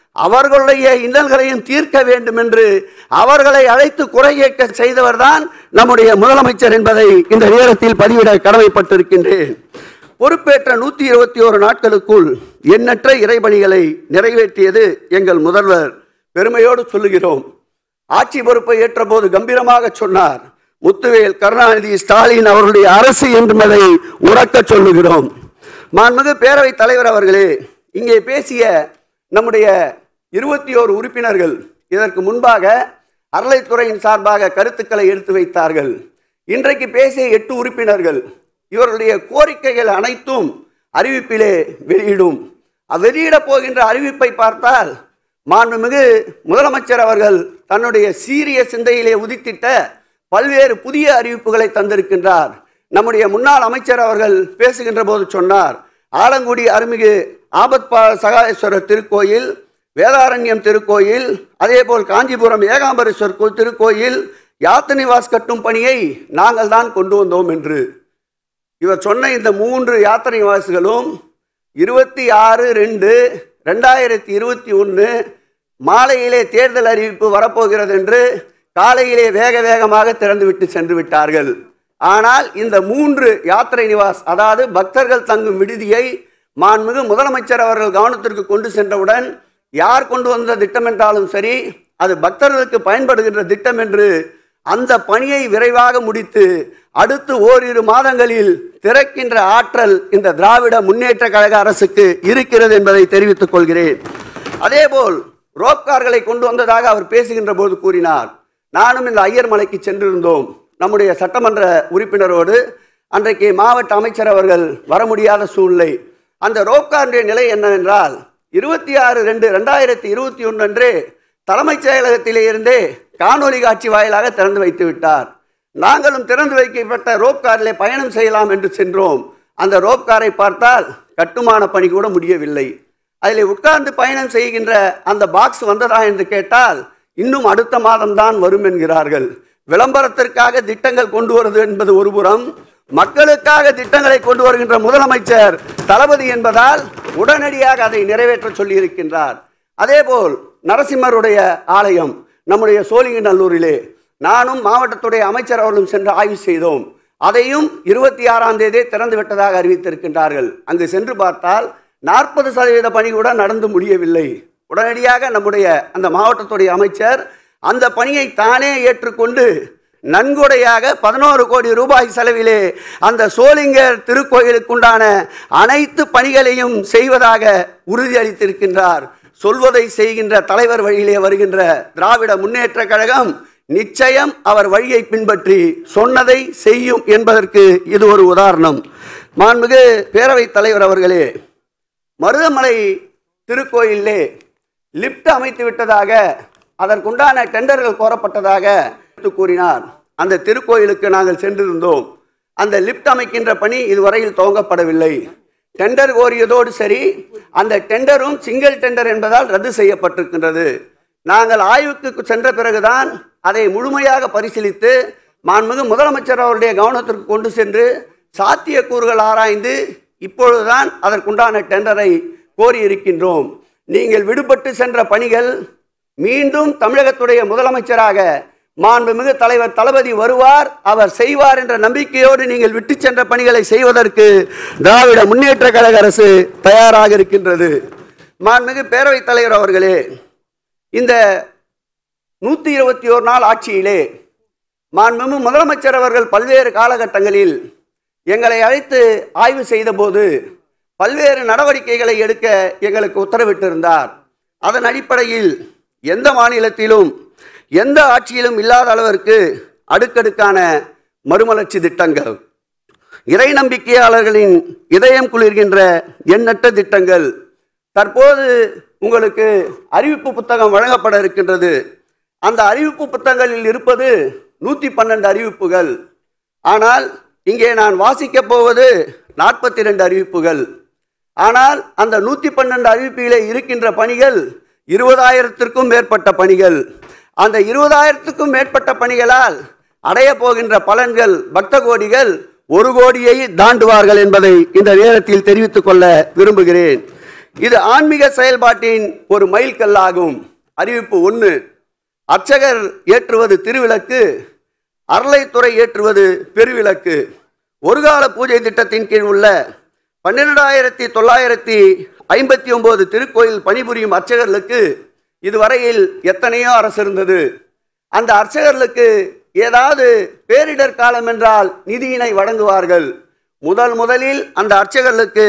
அவர்களுடைய இன்னல்களையும் தீர்க்க வேண்டும் என்று அவர்களை அழைத்து குறை கேட்க செய்தவர்தான் நம்முடைய முதலமைச்சர் என்பதை இந்த நேரத்தில் பதிவிட கடமைப்பட்டிருக்கின்றேன். பொறுப்பேற்ற நூற்றி இருபத்தி ஓரு நாட்களுக்குள் எண்ணற்ற இறைபணிகளை நிறைவேற்றியது எங்கள் முதல்வர். பெருமையோடு சொல்லுகிறோம். ஆட்சி பொறுப்பை ஏற்ற போது கம்பீரமாக சொன்னார், முத்துவேல் கருணாநிதி ஸ்டாலின் அவர்களுடைய அரசு என்பதை உறக்க சொல்லுகிறோம். மாண்புமிகு பேரவைத் தலைவர் அவர்களே, இங்கே பேசிய நம்முடைய இருபத்தி ஓரு உறுப்பினர்கள் இதற்கு முன்பாக அறளைத்துறையின் சார்பாக கருத்துக்களை எடுத்து வைத்தார்கள். இன்றைக்கு பேசிய எட்டு உறுப்பினர்கள் இவர்களுடைய கோரிக்கைகள் அனைத்தும் அறிவிப்பிலே வெளியிடும். வெளியிட போகின்ற அறிவிப்பை பார்த்தால் மாண்புமிகு முதலமைச்சர் அவர்கள் தன்னுடைய சீரிய சிந்தையிலே உதித்திட்ட பல்வேறு புதிய அறிவிப்புகளை தந்திருக்கின்றார். நம்முடைய முன்னாள் அமைச்சர் அவர்கள் பேசுகின்ற போது சொன்னார், ஆலங்குடி அருள்மிகு ஆபத்பா சகாயேஸ்வரர் திருக்கோயில், வேதாரண்யம் திருக்கோயில், அதே போல் காஞ்சிபுரம் ஏகாம்பரேஸ்வர் திருக்கோயில் யாத்திரைவாஸ் கட்டும் பணியை நாங்கள் தான் கொண்டு வந்தோம் என்று. இவர் சொன்ன இந்த மூன்று யாத்திரை வாசுகளும் இருபத்தி ஆறு ரெண்டு ரெண்டாயிரத்தி இருபத்தி ஒன்று மாலையிலே தேர்தல் அறிவிப்பு வரப்போகிறது என்று காலையிலே வேக வேகமாக திறந்துவிட்டு சென்று விட்டார்கள். ஆனால் இந்த மூன்று யாத்திரை நிவாஸ், அதாவது பக்தர்கள் தங்கும் விடுதியை மாண்புமிகு முதலமைச்சர் அவர்கள் கவனத்திற்கு கொண்டு சென்றவுடன் யார் கொண்டு வந்த திட்டம் என்றாலும் சரி, அது பக்தர்களுக்கு பயன்படுகின்ற திட்டம் என்று அந்த பணியை விரைவாக முடித்து அடுத்து ஓரிரு மாதங்களில் திறக்கின்ற ஆற்றல் இந்த திராவிட முன்னேற்ற கழக அரசுக்கு இருக்கிறது என்பதை தெரிவித்துக் கொள்கிறேன். அதேபோல் ரோப்கார்களை கொண்டு வந்ததாக அவர் பேசுகின்ற போது கூறினார். நானும் இந்த ஐயர் மலைக்கு சென்றிருந்தோம் நம்முடைய சட்டமன்ற உறுப்பினரோடு. அன்றைக்கு மாவட்ட அமைச்சர் அவர்கள் வர முடியாத சூழ்நிலை. அந்த ரோப்காருடைய நிலை என்னவென்றால், இருபத்தி ஆறு ரெண்டு ரெண்டாயிரத்தி இருபத்தி ஒன்று அன்று தலைமைச் செயலகத்திலே இருந்தே காணொலி காட்சி வாயிலாக திறந்து வைத்து விட்டார். நாங்களும் திறந்து வைக்கப்பட்ட ரோப்காரிலே பயணம் செய்யலாம் என்று சென்றோம். அந்த ரோப்காரை பார்த்தால் கட்டுமான பணி கூட முடியவில்லை. அதில் உட்கார்ந்து பயணம் செய்கின்ற அந்த பாக்ஸ் வந்ததா என்று கேட்டால் இன்னும் அடுத்த மாதம்தான் வரும் என்கிறார்கள். விளம்பரத்திற்காக திட்டங்கள் கொண்டு வருவது என்பது ஒருபுறம், மக்களுக்காக திட்டங்களை கொண்டு வருகின்ற முதலமைச்சர் தளபதி என்பதால் உடனடியாக அதை நிறைவேற்ற சொல்லி இருக்கின்றார். அதேபோல் நரசிம்மருடைய ஆலயம் நம்முடைய சோழிங்கநல்லூரிலே நானும் மாவட்டத்துடைய அமைச்சர் அவர்களும் சென்று ஆய்வு செய்தோம். அதையும் இருபத்தி ஆறாம் தேதி திறந்து விட்டதாக அறிவித்திருக்கின்றார்கள். அங்கு சென்று பார்த்தால் நாற்பது சதவீத பணி கூட நடந்து முடியவில்லை. உடனடியாக நம்முடைய அந்த மாவட்டத்துடைய அமைச்சர் அந்த பணியை தானே ஏற்றுக்கொண்டு நன்கொடையாக பதினோரு கோடி ரூபாய் செலவிலே அந்த சோளிங்கர் திருக்கோயிலுக்குண்டான அனைத்து பணிகளையும் செய்வதாக உறுதியளித்திருக்கின்றார். சொல்வதை செய்கின்ற தலைவர் வழியிலே வருகின்ற திராவிட முன்னேற்ற கழகம் நிச்சயம் அவர் வழியை பின்பற்றி சொன்னதை செய்யும் என்பதற்கு இது ஒரு உதாரணம். மாண்புமிகு பேரவைத் தலைவர் அவர்களே, மருதமலை திருக்கோயிலே லிப்ட் அமைத்து விட்டதாக, அதற்குண்டான டெண்டர்கள் கோரப்பட்டதாக கூறினார். அந்த திருக்கோயிலுக்கு நாங்கள் சென்றிருந்தோம். அந்த லிப்ட் அமைக்கின்ற பணி இதுவரையில் துவங்கப்படவில்லை. டெண்டர் கோரியதோடு சரி, அந்த டெண்டரும் சிங்கிள் டெண்டர் என்பதால் ரத்து செய்யப்பட்டிருக்கின்றது. நாங்கள் ஆய்வுக்கு சென்ற பிறகுதான் அதை முழுமையாக பரிசீலித்து மாண்புமிகு முதலமைச்சர் அவருடைய கவனத்திற்கு கொண்டு சென்று சாத்தியக்கூறுகள் ஆராய்ந்து இப்பொழுதுதான் அதற்குண்டான டெண்டரை கோரியிருக்கின்றோம். நீங்கள் விடுபட்டு சென்ற பணிகள் மீண்டும் தமிழகத்துடைய முதலமைச்சராக மாண்புமிகு தலைவர் தளபதி வருவார், அவர் செய்வார் என்ற நம்பிக்கையோடு நீங்கள் விட்டு சென்ற பணிகளை செய்வதற்கு திராவிட முன்னேற்ற கழக அரசு தயாராக இருக்கின்றது. மாண்புமிகு பேரவைத் தலைவர் அவர்களே, இந்த நூற்றி இருபத்தி ஓரு நாள் ஆட்சியிலே மாண்புமிகு முதலமைச்சர் அவர்கள் பல்வேறு காலகட்டங்களில் எங்களை அழைத்து ஆய்வு செய்த போது பல்வேறு நடவடிக்கைகளை எடுக்க எங்களுக்கு உத்தரவிட்டிருந்தார். அதன் அடிப்படையில் எந்த மாநிலத்திலும் எந்த ஆட்சியிலும் இல்லாத அளவிற்கு அடுக்கடுக்கான மறுமலர்ச்சி திட்டங்கள், இறை நம்பிக்கையாளர்களின் இதயம் குளிர்கின்ற எண்ணற்ற திட்டங்கள். தற்போது உங்களுக்கு அறிவிப்பு புத்தகம் வழங்கப்பட இருக்கின்றது. அந்த அறிவிப்பு புத்தகங்களில் இருப்பது நூற்றி பன்னெண்டு அறிவிப்புகள். ஆனால் இங்கே நான் வாசிக்கப் போவது நாற்பத்தி ரெண்டு அறிவிப்புகள். ஆனால் அந்த நூற்றி பன்னெண்டு அறிவிப்பிலே இருக்கின்ற பணிகள் இருபதாயிரத்திற்கும் மேற்பட்ட பணிகள். அந்த இருபதாயிரத்துக்கும் மேற்பட்ட பணிகளால் அடைய போகின்ற பலன்கள் பக்த கோடிகள் ஒரு கோடியை தாண்டுவார்கள் என்பதை இந்த நேரத்தில் தெரிவித்துக் கொள்ள விரும்புகிறேன். இது ஆன்மீக செயல்பாட்டின் ஒரு மைல்கல்லாகும். அறிவிப்பு ஒன்று. அர்ச்சகர் ஏற்றுவது திருவிளக்கு, அருளைத்துறை ஏற்றுவது பெருவிளக்கு. ஒருகால பூஜை திட்டத்தின் கீழ் உள்ள பன்னிரெண்டாயிரத்தி தொள்ளாயிரத்தி ஐம்பத்தி ஒன்பது திருக்கோயில் பணிபுரியும் அர்ச்சகர்களுக்கு இதுவரையில் எத்தனையோ அரசு இருந்தது. அந்த அர்ச்சகர்களுக்கு ஏதாவது பேரிடர் காலம் என்றால் நிதியினை வழங்குவார்கள். முதல் முதலில் அந்த அர்ச்சகர்களுக்கு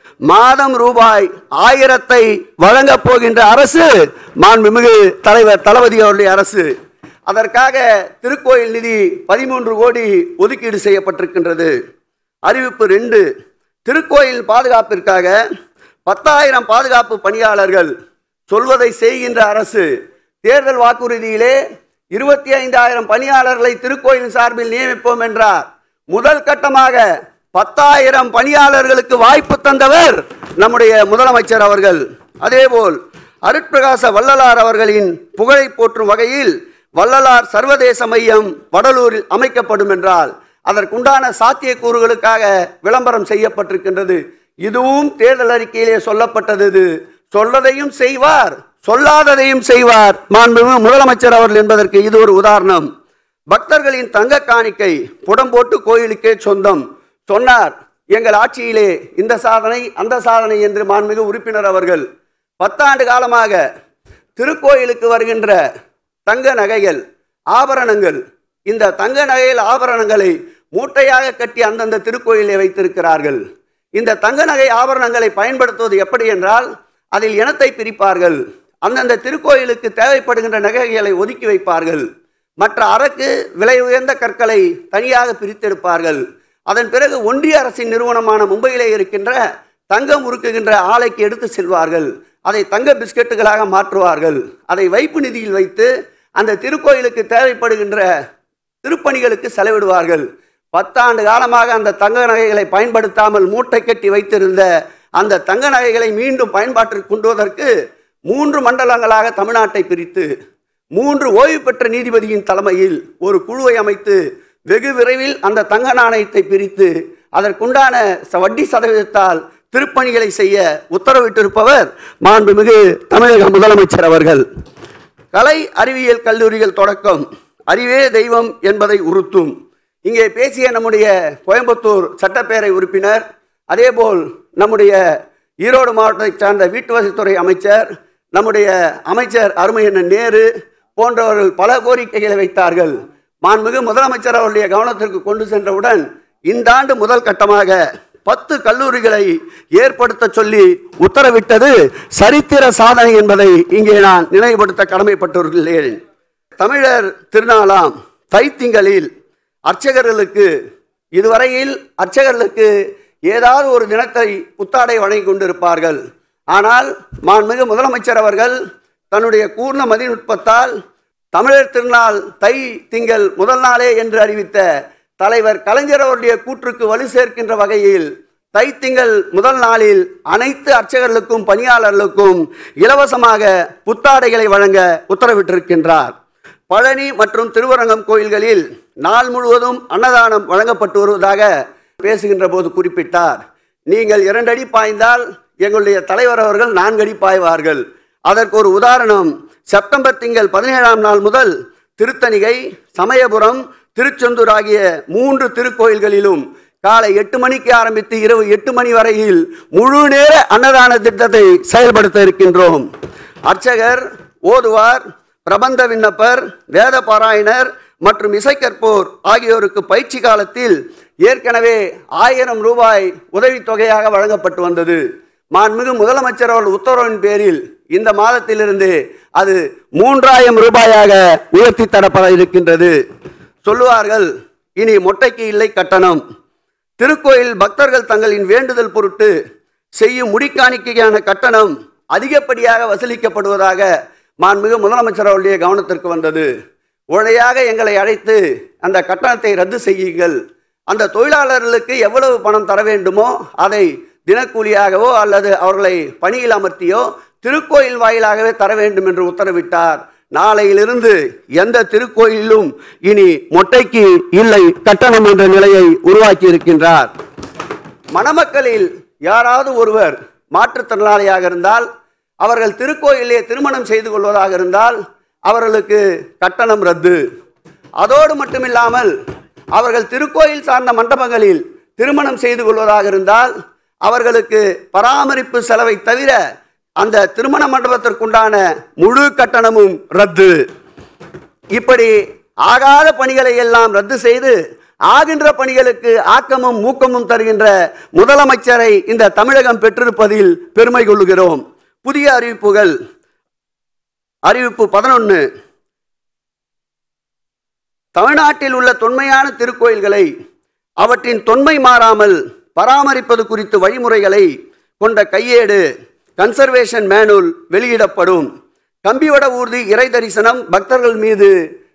மாதம் ரூபாய் ஆயிரத்தை வழங்கப் போகின்ற அரசு மாண்புமிகு தலைவர் தளபதி அவருடைய அரசு. அதற்காக திருக்கோயில் நிதி பதிமூன்று கோடி ஒதுக்கீடு செய்யப்பட்டிருக்கின்றது. அறிவிப்பு ரெண்டு. திருக்கோயில் பாதுகாப்பிற்காக பத்தாயிரம் பாதுகாப்பு பணியாளர்கள். சொல்வதை செய்கின்ற அரசு. தேர்தல் வாக்குறுதியிலே இருபத்தி ஐந்தாயிரம் பணியாளர்களை திருக்கோயில் சார்பில் நியமிப்போம் என்றார். முதல் கட்டமாக பத்தாயிரம் பணியாளர்களுக்கு வாய்ப்பு தந்தவர் நம்முடைய முதலமைச்சர் அவர்கள். அதேபோல் அருட்பிரகாச வள்ளலார் அவர்களின் புகழை போற்றும் வகையில் வள்ளலார் சர்வதேச மையம் வடலூரில் அமைக்கப்படும் என்றால் அதற்குண்டான சாத்தியக்கூறுகளுக்காக விளம்பரம் செய்யப்பட்டிருக்கின்றது. இதுவும் தேர்தல் அறிக்கையிலே சொல்லப்பட்டது. சொல்லதையும் செய்வார், சொல்லாததையும் செய்வார் மாண்புமிகு முதலமைச்சர் அவர்கள் என்பதற்கு இது ஒரு உதாரணம். பக்தர்களின் தங்க காணிக்கை புடம்போட்டு கோயிலுக்கே சொந்தம் சொன்னார். எங்கள் ஆட்சியிலே இந்த சாதனை அந்த சாதனை என்று மாண்புமிகு உறுப்பினர் அவர்கள் பத்தாண்டு காலமாக திருக்கோயிலுக்கு வருகின்ற தங்க நகைகள் ஆபரணங்கள், இந்த தங்க நகைகள் ஆபரணங்களை மூட்டையாக கட்டி அந்தந்த திருக்கோயிலை வைத்திருக்கிறார்கள். இந்த தங்க நகை ஆபரணங்களை பயன்படுத்துவது எப்படி என்றால் அதில் இனத்தை பிரிப்பார்கள். அந்தந்த திருக்கோயிலுக்கு தேவைப்படுகின்ற நகைகளை ஒதுக்கி வைப்பார்கள். மற்ற அரக்கு விலை உயர்ந்த கற்களை தனியாக பிரித்தெடுப்பார்கள். அதன் பிறகு ஒன்றிய அரசின் நிறுவனமான மும்பையிலே இருக்கின்ற தங்கம் உருக்குகின்ற ஆலைக்கு எடுத்து செல்வார்கள். அதை தங்க பிஸ்கட்டுகளாக மாற்றுவார்கள். அதை வைப்பு நிதியில் வைத்து அந்த திருக்கோயிலுக்கு தேவைப்படுகின்ற திருப்பணிகளுக்கு செலவிடுவார்கள். பத்தாண்டு காலமாக அந்த தங்க நகைகளை பயன்படுத்தாமல் மூட்டை கட்டி வைத்திருந்த அந்த தங்க நகைகளை மீண்டும் பயன்பாட்டிற்கு கொண்டுவதற்கு மூன்று மண்டலங்களாக தமிழ்நாட்டை பிரித்து மூன்று ஓய்வு பெற்ற நீதிபதியின் தலைமையில் ஒரு குழுவை அமைத்து வெகு விரைவில் அந்த தங்க நாணயத்தை பிரித்து அதற்குண்டான வட்டி சதவீதத்தால் திருப்பணிகளை செய்ய உத்தரவிட்டிருப்பவர் மாண்புமிகு தமிழக முதலமைச்சர் அவர்கள். கலை அறிவியல் கல்லூரிகள் தொடக்கம் அறிவே தெய்வம் என்பதை உறுத்தும். இங்கே பேசிய நம்முடைய கோயம்புத்தூர் சட்டப்பேரவை உறுப்பினர், அதேபோல் நம்முடைய ஈரோடு மாவட்டத்தை சார்ந்த வீட்டு வசதித்துறை அமைச்சர், நம்முடைய அமைச்சர் அருமையண்ணன் நேரு போன்றவர்கள் பல கோரிக்கைகளை வைத்தார்கள். மாண்புமிகு முதலமைச்சர் அவருடைய கவனத்திற்கு கொண்டு சென்றவுடன் இந்த ஆண்டு முதல் கட்டமாக பத்து கல்லூரிகளை ஏற்படுத்த சொல்லி உத்தரவிட்டது சரித்திர சாதனை என்பதை இங்கே நான் நினைவுபடுத்த கடமைப்பட்டுள்ளேன். தமிழர் திருநாளாம் தைத்திங்களில் அர்ச்சகர்களுக்கு இதுவரையில் அர்ச்சகர்களுக்கு ஏதாவது ஒரு தினத்தை புத்தாடை வழங்கி கொண்டிருப்பார்கள். ஆனால் மாண்புமிகு முதலமைச்சர் அவர்கள் தன்னுடைய கூர்ண மதிநுட்பத்தால் தமிழர் திருநாள் தை திங்கள் முதல் நாளே என்று அறிவித்த தலைவர் கலைஞர் அவருடைய கூற்றுக்கு வலு சேர்க்கின்ற வகையில் தை திங்கள் முதல் நாளில் அனைத்து அர்ச்சகர்களுக்கும் பணியாளர்களுக்கும் இலவசமாக புத்தாடைகளை வழங்க உத்தரவிட்டிருக்கின்றார். பழனி மற்றும் திருவரங்கம் கோயில்களில் நாள் முழுவதும் அன்னதானம் வழங்கப்பட்டு வருவதாக பேசுகின்ற போது குறிப்பிட்டார். நீங்கள் இரண்டடி பாய்ந்தால் எங்களுடைய தலைவர் அவர்கள் நான்கடி பாய்வார்கள். அதற்கு ஒரு உதாரணம், செப்டம்பர் திங்கள் பதினேழாம் நாள் முதல் திருத்தணிகை, சமயபுரம், திருச்செந்தூர் ஆகிய மூன்று திருக்கோயில்களிலும் காலை எட்டு மணிக்கு ஆரம்பித்து இரவு எட்டு மணி வரையில் முழு நேர அன்னதான திட்டத்தை செயல்படுத்த இருக்கின்றோம். அர்ச்சகர், ஓதுவார், பிரபந்த விண்ணப்பர், வேத பாராயணர் மற்றும் இசைக்கற்போர் ஆகியோருக்கு பயிற்சி காலத்தில் ஏற்கனவே ஆயிரம் ரூபாய் உதவித்தொகையாக வழங்கப்பட்டு வந்தது. மாண்புமிகு முதலமைச்சர் அவர்கள் உத்தரவின் பேரில் இந்த மாதத்திலிருந்து அது மூன்றாயிரம் ரூபாயாக உயர்த்தி தரப்பட இருக்கின்றது. சொல்லுவார்கள், இனி மொட்டைக்கு இல்லை கட்டணம். திருக்கோயில் பக்தர்கள் தங்களின் வேண்டுதல் பொருட்டு செய்யும் முடிக்காணிக்கையான கட்டணம் அதிகப்படியாக வசூலிக்கப்படுவதாக மாண்புமிகு முதலமைச்சர் அவருடைய கவனத்திற்கு வந்தது. உடனடியாக எங்களை அழைத்து அந்த கட்டணத்தை ரத்து செய்யுங்கள், அந்த தொழிலாளர்களுக்கு எவ்வளவு பணம் தர வேண்டுமோ அதை தினக்கூலியாகவோ அல்லது அவர்களை பணியில் அமர்த்தியோ திருக்கோயில் வாயிலாகவே தர வேண்டும் என்று உத்தரவிட்டார். நாளையிலிருந்து எந்த திருக்கோயிலும் இனி மொட்டைக்கு இல்லை கட்டணம் என்ற நிலையை உருவாக்கி இருக்கின்றார். மணமக்களில் யாராவது ஒருவர் மாற்றுத்திறனாளியாக இருந்தால், அவர்கள் திருக்கோயிலே திருமணம் செய்து கொள்வதாக இருந்தால் அவர்களுக்கு கட்டணம் ரத்து. அதோடு மட்டுமில்லாமல் அவர்கள் திருக்கோயில் சார்ந்த மண்டபங்களில் திருமணம் செய்து கொள்வதாக இருந்தால் அவர்களுக்கு பராமரிப்பு செலவை தவிர அந்த திருமண மண்டபத்திற்குண்டான முழு கட்டணமும் ரத்து. இப்படி ஆகாத பணிகளை எல்லாம் ரத்து செய்து ஆகின்ற பணிகளுக்கு ஆக்கமும் ஊக்கமும் தருகின்ற முதலமைச்சரை இந்த தமிழகம் பெற்றிருப்பதில் பெருமை கொள்கிறோம். புதிய அறிவிப்புகள். அறிவிப்பு பதினொன்று. தமிழ்நாட்டில் உள்ள தொன்மையான திருக்கோயில்களை அவற்றின் தொன்மை மாறாமல் பராமரிப்பது குறித்து வழிமுறைகளை கொண்ட கையேடு கன்சர்வேஷன் மேனுவல் வெளியிடப்படும். கம்பிவட ஊர்தி இறை தரிசனம் பக்தர்கள் மீது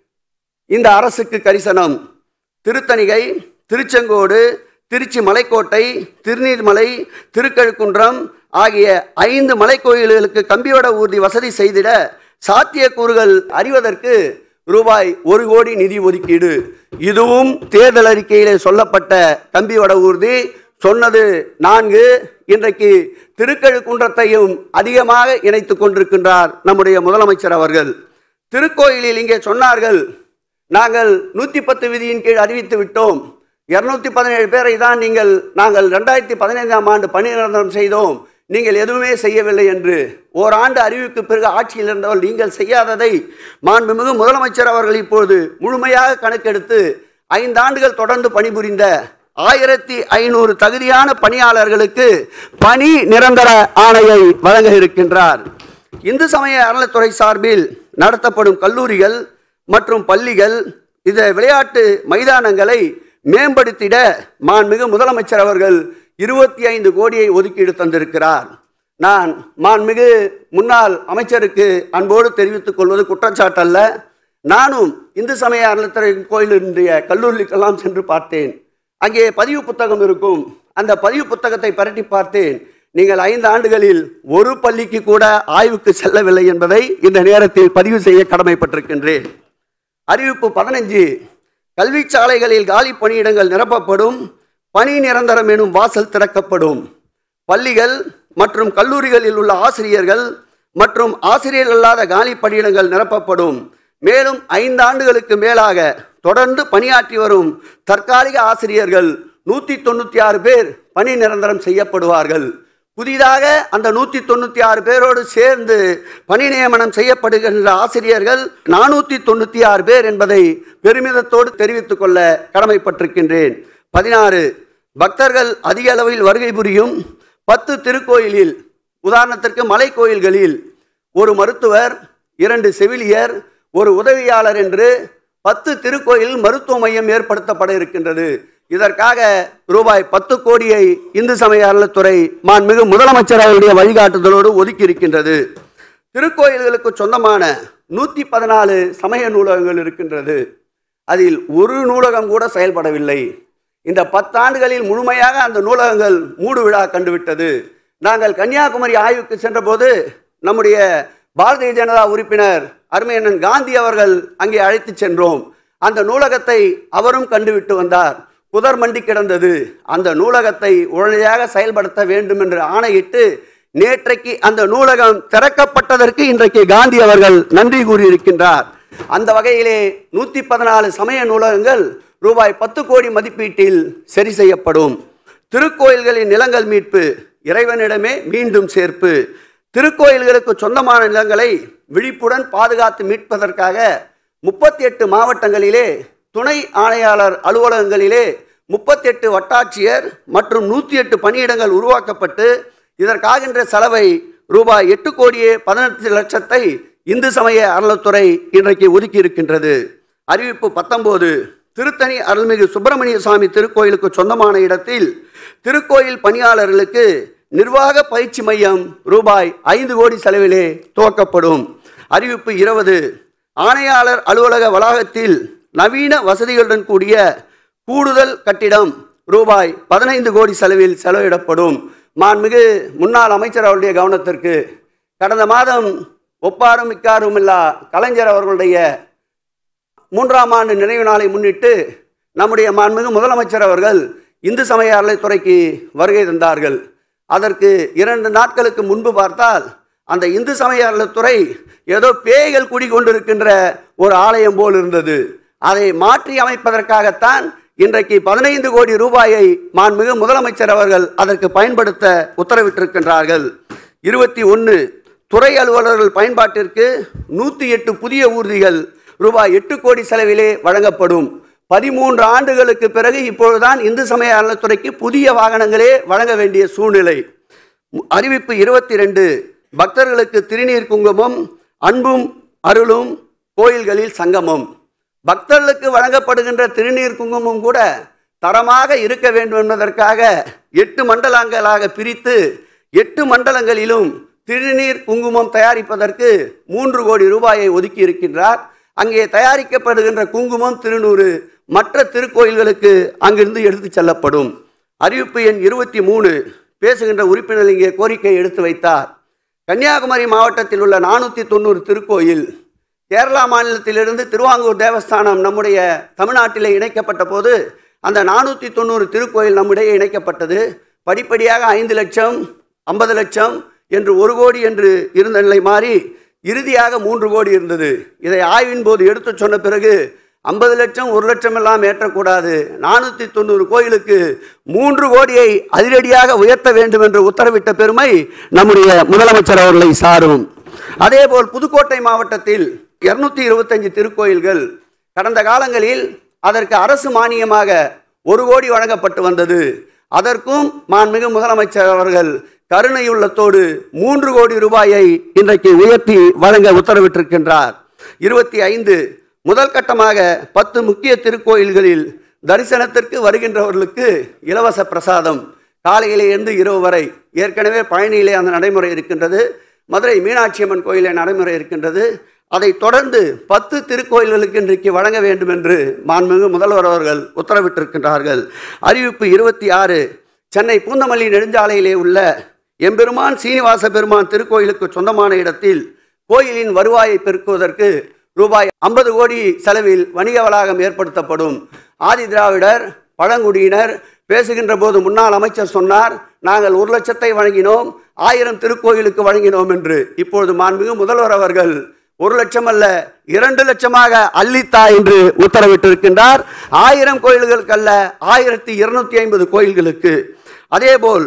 இந்த அரசுக்கு கரிசனம். திருத்தணிகை, திருச்செங்கோடு, திருச்சி மலைக்கோட்டை, திருநீர்மலை, திருக்கழுக்குன்றம் ஆகிய ஐந்து மலைக்கோயில்களுக்கு கம்பிவட ஊர்தி வசதி செய்திட சாத்தியக்கூறுகள் அறிவதற்கு ரூபாய் ஒரு கோடி நிதி ஒதுக்கீடு. இதுவும் தேர்தல் அறிக்கையிலே சொல்லப்பட்ட கம்பிவட ஊர்தி சொன்னது நான்கு. இன்றைக்கு திருக்கழுக்குன்றத்தையும் அதிகமாக இணைத்து கொண்டிருக்கின்றார் நம்முடைய முதலமைச்சர் அவர்கள். திருக்கோயிலில் இங்கே சொன்னார்கள், நாங்கள் நூற்றி பத்து விதியின் கீழ் அறிவித்து விட்டோம், இருநூத்தி பதினேழு பேரை தான் நீங்கள் நாங்கள் ரெண்டாயிரத்தி பதினைந்தாம் ஆண்டு பணி நிரந்தரம் செய்தோம், நீங்கள் எதுவுமே செய்யவில்லை என்று. ஓராண்டு அறிவிக்கு பிறகு ஆட்சியில் இருந்தவர் நீங்கள் செய்யாததை மாண்புமிகு முதலமைச்சர் அவர்கள் இப்போது முழுமையாக கணக்கெடுத்து ஐந்தாண்டுகள் தொடர்ந்து பணிபுரிந்த ஆயிரத்தி ஐநூறு தகுதியான பணியாளர்களுக்கு பணி நிரந்தர ஆணையை வழங்க இருக்கின்றார். இந்து சமய அறநிலைத்துறை சார்பில் நடத்தப்படும் கல்லூரிகள் மற்றும் பள்ளிகள், இந்த விளையாட்டு மைதானங்களை மேம்படுத்திட மாண்புமிகு முதலமைச்சர் அவர்கள் இருபத்தி ஐந்து கோடியை ஒதுக்கீடு தந்திருக்கிறார். நான் மாண்புமிகு முன்னாள் அமைச்சருக்கு அன்போடு தெரிவித்துக் கொள்வது குற்றச்சாட்டல்ல. நானும் இந்து சமய அறநிலைத்துறை கோயிலுடைய கல்லூரிக்கெல்லாம் சென்று பார்த்தேன். அங்கே பதிவு புத்தகம் இருக்கும். அந்த பதிவு புத்தகத்தை பரட்டி பார்த்தேன். நீங்கள் ஐந்து ஆண்டுகளில் ஒரு பள்ளிக்கு கூட ஆய்வுக்கு செல்லவில்லை என்பதை இந்த நேரத்தில் பதிவு செய்ய கடமைப்பட்டிருக்கின்றேன். அறிவிப்பு பதினஞ்சு. கல்வி சாலைகளில் காலி பணியிடங்கள் நிரப்பப்படும். பணி நிரந்தரம் எனும் வாசல் திறக்கப்படும். பள்ளிகள் மற்றும் கல்லூரிகளில் உள்ள ஆசிரியர்கள் மற்றும் ஆசிரியர் அல்லாத காலி பணியிடங்கள் நிரப்பப்படும். மேலும் ஐந்து ஆண்டுகளுக்கு மேலாக தொடர்ந்து பணியாற்றி வரும் தற்காலிக ஆசிரியர்கள் நூற்றி தொண்ணூற்றி ஆறு பேர் பணி நிரந்தரம் செய்யப்படுவார்கள். புதிதாக அந்த நூற்றி தொண்ணூற்றி ஆறு பேரோடு சேர்ந்து பணி நியமனம் செய்யப்படுகின்ற ஆசிரியர்கள் நானூற்றி தொண்ணூற்றி ஆறு பேர் என்பதை பெருமிதத்தோடு தெரிவித்துக் கொள்ள கடமைப்பட்டிருக்கின்றேன். பதினாறு. பக்தர்கள் அதிக அளவில் வருகை புரியும் பத்து திருக்கோயிலில், உதாரணத்திற்கு மலை கோயில்களில் ஒரு மருத்துவர், இரண்டு செவிலியர், ஒரு உதவியாளர் என்று பத்து திருக்கோயில் மருத்துவ மையம் ஏற்படுத்தப்பட இருக்கின்றது. இதற்காக ரூபாய் பத்து கோடியை இந்து சமய அறநிலைத்துறை மாண்புமிகு முதலமைச்சர் அவருடைய வழிகாட்டுதலோடு ஒதுக்கி இருக்கின்றது. திருக்கோயில்களுக்கு சொந்தமான நூற்றி பதினாலு சமய நூலகங்கள் இருக்கின்றது. அதில் ஒரு நூலகம் கூட செயல்படவில்லை. இந்த பத்தாண்டுகளில் முழுமையாக அந்த நூலகங்கள் மூடு விழா கண்டுவிட்டது. நாங்கள் கன்னியாகுமரி ஆய்வுக்கு சென்றபோது நம்முடைய பாரதிய ஜனதா உறுப்பினர் அருமையண்ணன் காந்தி அவர்கள் அங்கே அழைத்து சென்றோம். அந்த நூலகத்தை அவரும் கண்டுவிட்டு வந்தார். புதர் மண்டி கிடந்தது. அந்த நூலகத்தை உடனடியாக செயல்படுத்த வேண்டும் என்று ஆணையிட்டு நேற்றைக்கு அந்த நூலகம் திறக்கப்பட்டதற்கு இன்றைக்கு காந்தி அவர்கள் நன்றி கூறியிருக்கின்றார். அந்த வகையிலே நூற்றி பதினாலு சமய நூலகங்கள் ரூபாய் பத்து கோடி மதிப்பீட்டில் சரி செய்யப்படும். திருக்கோயில்களின் நிலங்கள் மீட்பு, இறைவனிடமே மீண்டும் சேர்ப்பு. திருக்கோயில்களுக்கு சொந்தமான நிலங்களை விழிப்புடன் பாதுகாத்து மீட்பதற்காக முப்பத்தி எட்டு மாவட்டங்களிலே துணை ஆணையாளர் அலுவலகங்களிலே முப்பத்தி எட்டு வட்டாட்சியர் மற்றும் நூற்றி எட்டு பணியிடங்கள் உருவாக்கப்பட்டு இதற்காகின்ற செலவை ரூபாய் எட்டு கோடியே பதினெட்டு லட்சத்தை இந்து சமய அறநிலைத்துறை இன்றைக்கு ஒதுக்கி இருக்கின்றது. அறிவிப்பு பத்தொன்பது. திருத்தணி அருள்மிகு சுப்பிரமணிய சுவாமி திருக்கோயிலுக்கு சொந்தமான இடத்தில் திருக்கோயில் பணியாளர்களுக்கு நிர்வாக பயிற்சி மையம் ரூபாய் ஐந்து கோடி செலவிலே துவக்கப்படும். அறிவிப்பு இருபது. ஆணையாளர் அலுவலக வளாகத்தில் நவீன வசதிகளுடன் கூடிய கூடுதல் கட்டிடம் ரூபாய் பதினைந்து கோடி செலவில் செலவிடப்படும். மாண்புமிகு முன்னாள் அமைச்சர் அவருடைய கவனத்திற்கு கடந்த மாதம் ஒப்பாரும் மிக்காரும் இல்லா கலைஞர் அவர்களுடைய மூன்றாம் ஆண்டு நினைவு நாளை முன்னிட்டு நம்முடைய மாண்புமிகு முதலமைச்சர் அவர்கள் இந்து சமய அறநிலைத்துறைக்கு வருகை தந்தார்கள். அதற்கு இரண்டு நாட்களுக்கு முன்பு பார்த்தால் அந்த இந்து சமய அறநிலையத்துறை ஏதோ பேய்கள் குடிகொண்டிருக்கின்ற ஒரு ஆலயம் போல் இருந்தது. அதை மாற்றி அமைப்பதற்காகத்தான் இன்றைக்கு பதினைந்து கோடி ரூபாயை மாண்புமிகு முதலமைச்சர் அவர்கள் அதற்கு பயன்படுத்த உத்தரவிட்டிருக்கின்றார்கள். இருபத்தி ஒன்று துறை அலுவலர்கள் பயன்பாட்டிற்கு நூற்றி எட்டு புதிய ஊர்திகள் ரூபாய் எட்டு கோடி செலவிலே வழங்கப்படும். பதிமூன்று ஆண்டுகளுக்கு பிறகு இப்பொழுதுதான் இந்து சமய அறநிலையத்துறைக்கு புதிய வாகனங்களே வழங்க வேண்டிய சூழ்நிலை. அறிவிப்பு இருபத்தி ரெண்டு பக்தர்களுக்கு திருநீர் குங்குமம் அன்பும் அருளும் கோயில்களில் சங்கமம். பக்தர்களுக்கு வழங்கப்படுகின்ற திருநீர் குங்குமம் கூட தரமாக இருக்க வேண்டும் என்பதற்காக எட்டு மண்டலங்களாக பிரித்து எட்டு மண்டலங்களிலும் திருநீர் குங்குமம் தயாரிப்பதற்கு மூன்று கோடி ரூபாயை ஒதுக்கி இருக்கின்றார். அங்கே தயாரிக்கப்படுகின்ற குங்குமம் திருநூறு மற்ற திருக்கோயில்களுக்கு அங்கிருந்து எடுத்து செல்லப்படும். அறிவிப்பு எண் இருபத்தி மூணு பேசுகின்ற உறுப்பினர் இங்கே கோரிக்கை எடுத்து வைத்தார். கன்னியாகுமரி மாவட்டத்தில் உள்ள நானூற்றி தொண்ணூறு திருக்கோயில் கேரளா மாநிலத்திலிருந்து திருவாங்கூர் தேவஸ்தானம் நம்முடைய தமிழ்நாட்டிலே இணைக்கப்பட்ட போது அந்த நானூற்றி தொண்ணூறு திருக்கோயில் நம்முடைய இணைக்கப்பட்டது. படிப்படியாக ஐந்து லட்சம் ஐம்பது லட்சம் என்று ஒரு கோடி என்று இருந்த நிலை மாறி இறுதியாக மூன்று கோடி இருந்தது. இதை ஆய்வின் போது எடுத்து சொன்ன பிறகு ஐம்பது லட்சம் ஒரு லட்சம் எல்லாம் ஏற்றக்கூடாது, நானூற்றி தொண்ணூறு கோயிலுக்கு மூன்று கோடியை அதிரடியாக உயர்த்த வேண்டும் என்று உத்தரவிட்ட பெருமை நம்முடைய முதலமைச்சர் அவர்களை சாரும். அதேபோல் புதுக்கோட்டை மாவட்டத்தில் இருநூத்தி இருபத்தஞ்சு திருக்கோயில்கள் கடந்த காலங்களில் அதற்கு அரசு மானியமாக ஒரு கோடி வழங்கப்பட்டு வந்தது. அதற்கும் மாண்புமிகு முதலமைச்சர் அவர்கள் கருணையுள்ளத்தோடு மூன்று கோடி ரூபாயை இன்றைக்கு உயர்த்தி வழங்க உத்தரவிட்டிருக்கின்றார். இருபத்தி ஐந்து முதல் கட்டமாக பத்து முக்கிய திருக்கோயில்களில் தரிசனத்திற்கு வருகின்றவர்களுக்கு இலவச பிரசாதம் காலையிலே இருந்து இரவு வரை. ஏற்கனவே பழனியிலே அந்த நடைமுறை இருக்கின்றது, மதுரை மீனாட்சி அம்மன் கோயிலே நடைமுறை இருக்கின்றது. அதை தொடர்ந்து பத்து திருக்கோயில்களுக்கு இன்றைக்கு வழங்க வேண்டும் என்று மாண்புமிகு முதல்வர் அவர்கள் உத்தரவிட்டிருக்கின்றார்கள். அறிவிப்பு இருபத்தி ஆறு சென்னை பூந்தமல்லி நெடுஞ்சாலையிலே உள்ள எம்பெருமான் சீனிவாச பெருமான் திருக்கோயிலுக்கு சொந்தமான இடத்தில் கோயிலின் வருவாயை பெருக்குவதற்கு ரூபாய் ஐம்பது கோடி செலவில் வணிக வளாகம் ஏற்படுத்தப்படும். ஆதி திராவிடர் பழங்குடியினர் பேசுகின்ற போது முன்னாள் அமைச்சர் சொன்னார், நாங்கள் ஒரு லட்சத்தை வழங்கினோம், ஆயிரம் திருக்கோயிலுக்கு வழங்கினோம் என்று. இப்பொழுது மாண்புமிகு முதல்வர் அவர்கள் ஒரு லட்சம் அல்ல இரண்டு லட்சமாக அள்ளித்தா என்று உத்தரவிட்டிருக்கின்றார். ஆயிரம் கோயில்களுக்கு அல்ல, ஆயிரத்தி இருநூத்தி ஐம்பது கோயில்களுக்கு. அதேபோல்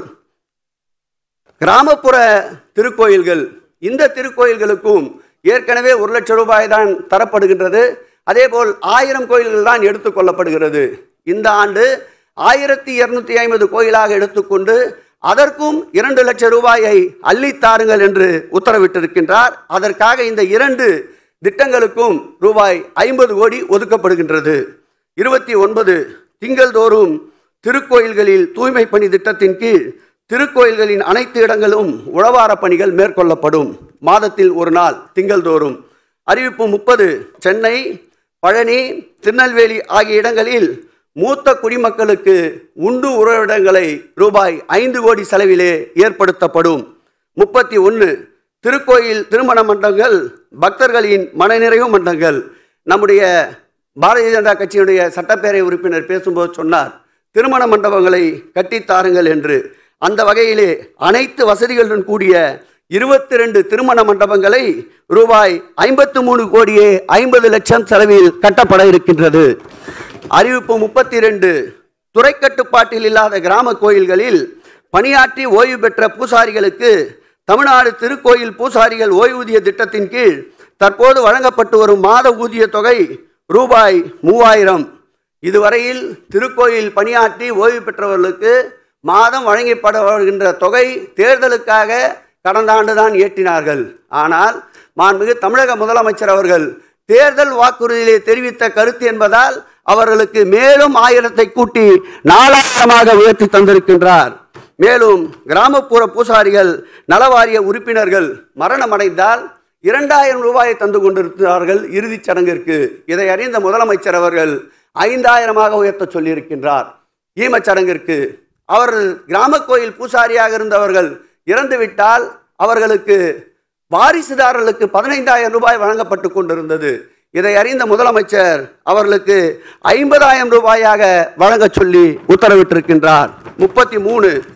கிராமப்புற திருக்கோயில்கள், இந்த திருக்கோயில்களுக்கும் ஏற்கனவே ஒரு லட்சம் ரூபாய் தான் தரப்படுகின்றது. அதேபோல் ஆயிரம் கோயில்கள் தான் எடுத்துக்கொள்ளப்படுகிறது. இந்த ஆண்டு ஆயிரத்தி இருநூத்தி ஐம்பது கோயிலாக எடுத்துக்கொண்டு அதற்கும் இரண்டு லட்சம் ரூபாயை அள்ளித்தாருங்கள் என்று உத்தரவிட்டிருக்கின்றார். அதற்காக இந்த இரண்டு திட்டங்களுக்கும் ரூபாய் ஐம்பது கோடி ஒதுக்கப்படுகின்றது. இருபத்தி ஒன்பது திங்கள்தோறும் திருக்கோயில்களில் தூய்மை பணி திட்டத்தின் கீழ் திருக்கோயில்களின் அனைத்து இடங்களும் உழவார பணிகள் மேற்கொள்ளப்படும். மாதத்தில் ஒரு நாள் திங்கள்தோறும். அறிவிப்பு முப்பது சென்னை பழனி திருநெல்வேலி ஆகிய இடங்களில் மூத்த குடிமக்களுக்கு உண்டு உறைவிடங்களை ரூபாய் ஐந்து கோடி செலவிலே ஏற்படுத்தப்படும். முப்பத்தி ஒன்று திருக்கோயில் திருமண மண்டபங்கள் பக்தர்களின் மனநிறைவு மண்டபங்கள். நம்முடைய பாரதிய ஜனதா கட்சியினுடைய சட்டப்பேரவை உறுப்பினர் பேசும்போது சொன்னார், திருமண மண்டபங்களை கட்டித்தாருங்கள் என்று. அந்த வகையிலே அனைத்து வசதிகளுடன் கூடிய இருபத்தி ரெண்டு திருமண மண்டபங்களை ரூபாய் ஐம்பத்து மூணு கோடியே ஐம்பது லட்சம் செலவில் கட்டப்பட இருக்கின்றது. அறிவிப்பு முப்பத்தி ரெண்டு துறை கட்டுப்பாட்டில் இல்லாத கிராம கோயில்களில் பணியாற்றி ஓய்வு பெற்ற பூசாரிகளுக்கு தமிழ்நாடு திருக்கோயில் பூசாரிகள் ஓய்வூதிய திட்டத்தின் கீழ் தற்போது வழங்கப்பட்டு வரும் மாத ஊதிய தொகை ரூபாய் மூவாயிரம். இதுவரையில் திருக்கோயில் பணியாற்றி ஓய்வு பெற்றவர்களுக்கு மாதம் வழங்கப்பட வருகின்ற தொகை தேர்தலுக்காக கடந்த ஆண்டு தான் ஏற்றினார்கள். ஆனால் மாண்புமிகு தமிழக முதலமைச்சர் அவர்கள் தேர்தல் வாக்குறுதியிலே தெரிவித்த கருத்து என்பதால் அவர்களுக்கு மேலும் ஆயிரத்தை கூட்டி நாலாயிரமாக உயர்த்தி தந்திருக்கின்றார். மேலும் கிராமப்புற பூசாரிகள் நலவாரிய உறுப்பினர்கள் மரணம் அடைந்தால் இரண்டாயிரம் ரூபாயை தந்து கொண்டிருக்கிறார்கள் இறுதிச் சடங்கிற்கு. இதை அறிந்த முதலமைச்சர் அவர்கள் ஐந்தாயிரமாக உயர்த்த சொல்லியிருக்கின்றார். ஈமச்சடங்கிற்கு அவர்கள் கிராம கோயில் பூசாரியாக இருந்தவர்கள் இறந்துவிட்டால் அவர்களுக்கு வாரிசுதாரர்களுக்கு பதினைந்தாயிரம் ரூபாய் வழங்கப்பட்டு கொண்டிருந்தது. இதை அறிந்த முதலமைச்சர் அவர்களுக்கு ஐம்பதாயிரம் ரூபாயாக வழங்க சொல்லி உத்தரவிட்டிருக்கின்றார். முப்பத்தி மூணு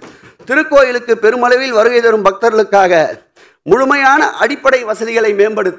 திருக்கோயிலுக்கு பெருமளவில் வருகை தரும் பக்தர்களுக்காக முழுமையான அடிப்படை வசதிகளை மேம்படுத்த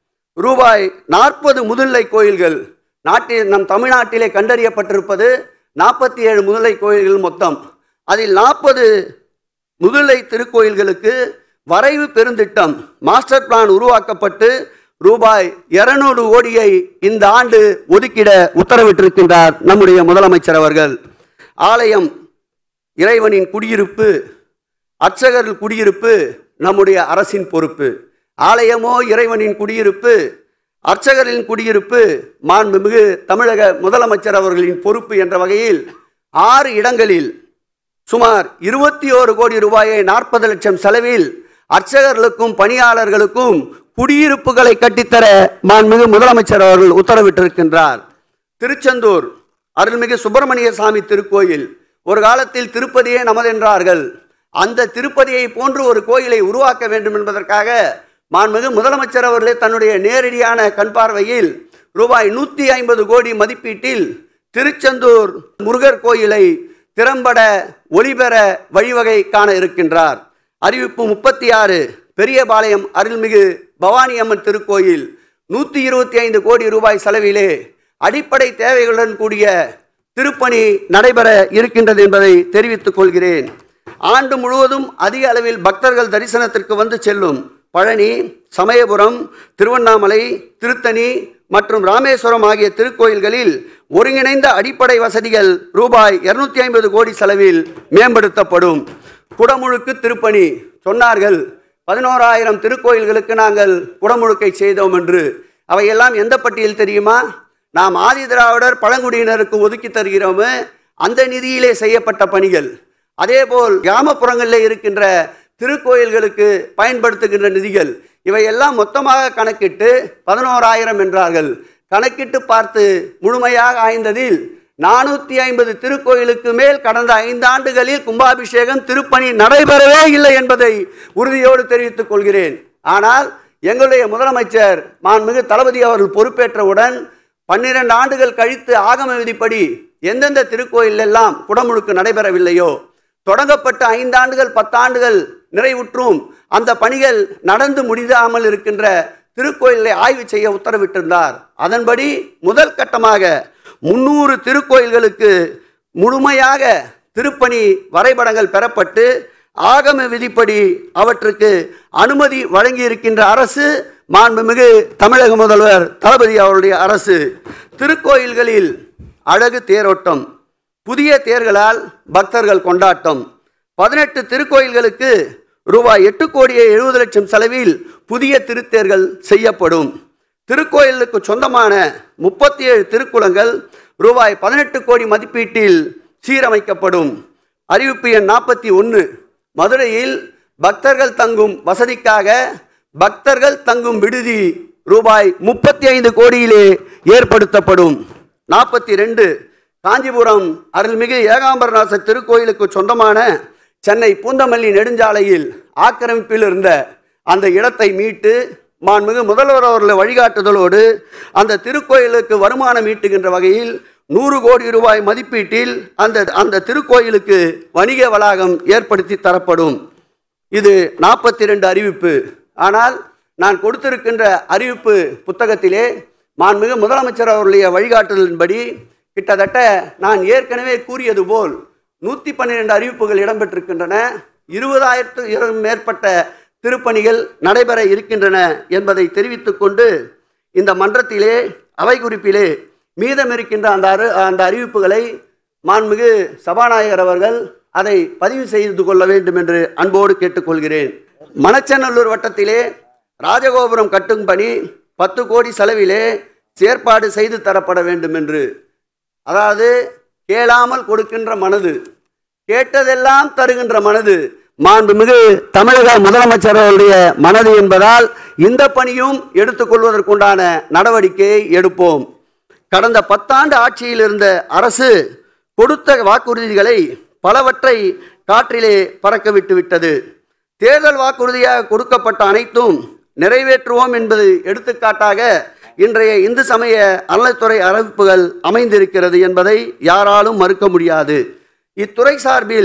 ரூபாய் நாற்பது முதுநிலை கோயில்கள் நாட்டில் நம் தமிழ்நாட்டிலே கண்டறியப்பட்டிருப்பது நாற்பத்தி ஏழு முதுநிலை கோயில்கள் மொத்தம். அதில் நாற்பது முதுநிலை திருக்கோயில்களுக்கு வரைவு பெருந்திட்டம் மாஸ்டர் பிளான் உருவாக்கப்பட்டு ரூபாய் இருநூறு கோடியை இந்த ஆண்டு ஒதுக்கிட உத்தரவிட்டிருக்கின்றார் நம்முடைய முதலமைச்சர் அவர்கள். ஆலயம் இறைவனின் குடியிருப்பு, அர்ச்சகர்கள் குடியிருப்பு நம்முடைய அரசின் பொறுப்பு. ஆலயமோ இறைவனின் குடியிருப்பு, அர்ச்சகரின் குடியிருப்பு மாண்புமிகு தமிழக முதலமைச்சர் அவர்களின் பொறுப்பு என்ற வகையில் ஆறு இடங்களில் சுமார் இருபத்தி ஓரு கோடி ரூபாயை நாற்பது லட்சம் செலவில் அர்ச்சகர்களுக்கும் பணியாளர்களுக்கும் குடியிருப்புகளை கட்டித்தர மாண்புமிகு முதலமைச்சர் அவர்கள் உத்தரவிட்டிருக்கின்றார். திருச்செந்தூர் அருள்மிகு சுப்பிரமணிய சாமி திருக்கோயில் ஒரு காலத்தில் திருப்பதியே நமதென்றார்கள். அந்த திருப்பதியை போன்று ஒரு கோயிலை உருவாக்க வேண்டும் என்பதற்காக மாண்புமிகு முதலமைச்சர் அவர்களே தன்னுடைய நேரடியான கண் பார்வையில் ரூபாய் நூற்றி ஐம்பது கோடி மதிப்பீட்டில் திருச்செந்தூர் முருகர் கோயிலை திறம்பட ஒளிபெற வழிவகை காண இருக்கின்றார். அறிவிப்பு முப்பத்தி ஆறு பெரியபாளையம் அருள்மிகு பவானி அம்மன் திருக்கோயில் நூற்றி இருபத்தி ஐந்து கோடி ரூபாய் செலவிலே அடிப்படை தேவைகளுடன் கூடிய திருப்பணி நடைபெற இருக்கின்றது என்பதை தெரிவித்துக் கொள்கிறேன். ஆண்டு முழுவதும் அதிக அளவில் பக்தர்கள் தரிசனத்திற்கு வந்து செல்லும் பழனி, சமயபுரம், திருவண்ணாமலை, திருத்தணி மற்றும் ராமேஸ்வரம் ஆகிய திருக்கோயில்களில் ஒருங்கிணைந்த அடிப்படை வசதிகள் ரூபாய் இருநூத்தி ஐம்பது கோடி செலவில் மேம்படுத்தப்படும். குடமுழுக்கு திருப்பணி சொன்னார்கள். பதினோராயிரம் திருக்கோயில்களுக்கு நாங்கள் குடமுழுக்கை செய்தோம் என்று. அவையெல்லாம் எந்த பட்டியல் தெரியுமா? நாம் ஆதி திராவிடர் பழங்குடியினருக்கு ஒதுக்கி தருகிறோமே அந்த நிதியிலே செய்யப்பட்ட பணிகள். அதேபோல் கிராமப்புறங்களில் இருக்கின்ற திருக்கோயில்களுக்கு பயன்படுத்துகின்ற நிதிகள் இவையெல்லாம் மொத்தமாக கணக்கிட்டு பதினோராயிரம் என்றார்கள். கணக்கிட்டு பார்த்து முழுமையாக ஆய்ந்ததில் நானூற்றி ஐம்பது திருக்கோயிலுக்கு மேல் கடந்த ஐந்து ஆண்டுகளில் கும்பாபிஷேகம் திருப்பணி நடைபெறவே இல்லை என்பதை உறுதியோடு தெரிவித்துக் கொள்கிறேன். ஆனால் எங்களுடைய முதலமைச்சர் மாண்புமிகு தளபதி அவர்கள் பொறுப்பேற்றவுடன் பன்னிரண்டு ஆண்டுகள் கழித்து ஆகம விதிப்படி எந்தெந்த திருக்கோயில் எல்லாம் குடமுழுக்கு நடைபெறவில்லையோ, தொடங்கப்பட்ட ஐந்து ஆண்டுகள் பத்தாண்டுகள் நிறைவுற்றும் அந்த பணிகள் நடந்து முடியாமல் இருக்கின்ற திருக்கோயிலை ஆய்வு செய்ய உத்தரவிட்டிருந்தார். அதன்படி முதல் கட்டமாக முன்னூறு திருக்கோயில்களுக்கு முழுமையாக திருப்பணி வரைபடங்கள் பெறப்பட்டு ஆகம விதிப்படி அவற்றுக்கு அனுமதி வழங்கி இருக்கின்ற அரசு மாண்புமிகு தமிழக முதல்வர் தளபதி அவருடைய அரசு. திருக்கோயில்களில் அழகு தேரோட்டம், புதிய தேர்களால் பக்தர்கள் கொண்டாட்டம். பதினெட்டு திருக்கோயில்களுக்கு ரூபாய் எட்டு கோடியே எழுபது லட்சம் செலவில் புதிய திருத்தேர்கள் செய்யப்படும். திருக்கோயிலுக்கு சொந்தமான முப்பத்தி ஏழு திருக்குளங்கள் ரூபாய் பதினெட்டு கோடி மதிப்பீட்டில் சீரமைக்கப்படும். அறிவிப்பு எண் நாற்பத்தி ஒன்று மதுரையில் பக்தர்கள் தங்கும் வசதிக்காக பக்தர்கள் தங்கும் விடுதி ரூபாய் முப்பத்தி ஐந்து கோடியிலே ஏற்படுத்தப்படும். நாற்பத்தி ரெண்டு காஞ்சிபுரம் அருள்மிகு ஏகாம்பரநாசர் திருக்கோயிலுக்கு சொந்தமான சென்னை பூந்தமல்லி நெடுஞ்சாலையில் ஆக்கிரமிப்பில் இருந்த அந்த இடத்தை மீட்டு மாண்புமிகு முதல்வர் அவர்கள் வழிகாட்டுதலோடு அந்த திருக்கோயிலுக்கு வருமானம் ஈட்டுகின்ற வகையில் நூறு கோடி ரூபாய் மதிப்பீட்டில் அந்த அந்த திருக்கோயிலுக்கு வணிக வளாகம் ஏற்படுத்தி தரப்படும். இது நாற்பத்தி ரெண்டு அறிவிப்பு. ஆனால் நான் கொடுத்திருக்கின்ற அறிவிப்பு புத்தகத்திலே மாண்புமிகு முதலமைச்சர் அவருடைய வழிகாட்டுதலின்படி கிட்டத்தட்ட நான் ஏற்கனவே கூறியது போல் நூற்றி பன்னிரெண்டு அறிவிப்புகள் இடம்பெற்றிருக்கின்றன. இருபதாயிரத்து மேற்பட்ட திருப்பணிகள் நடைபெற இருக்கின்றன என்பதை தெரிவித்துக் கொண்டு இந்த மன்றத்திலே அவை குறிப்பிலே மீதம் இருக்கின்ற அந்த அரு அந்த அறிவிப்புகளை மாண்புமிகு சபாநாயகர் அவர்கள் அதை பதிவு செய்து கொள்ள வேண்டும் என்று அன்போடு கேட்டுக்கொள்கிறேன். மணச்சநல்லூர் வட்டத்திலே ராஜகோபுரம் கட்டும் பணி பத்து கோடி செலவிலே செயற்பாடு செய்து தரப்பட வேண்டும் என்று. அதாவது கேளாமல் கொடுக்கின்ற மனது, கேட்டதெல்லாம் தருகின்ற மனது மாண்புமிகு தமிழக முதலமைச்சர் அவருடைய மனது என்பதால் இந்த பணியும் எடுத்துக்கொள்வதற்குண்டான நடவடிக்கையை எடுப்போம். கடந்த பத்தாண்டு ஆட்சியில் இருந்த அரசு கொடுத்த வாக்குறுதிகளை பலவற்றை காற்றிலே பறக்க விட்டு விட்டது. தேர்தல் வாக்குறுதியாக கொடுக்கப்பட்ட அனைத்தும் நிறைவேற்றுவோம் என்பது எடுத்துக்காட்டாக இன்றைய இந்து சமய அறநிலைத்துறை அறிவிப்புகள் அமைந்திருக்கிறது என்பதை யாராலும் மறுக்க முடியாது. இத்துறை சார்பில்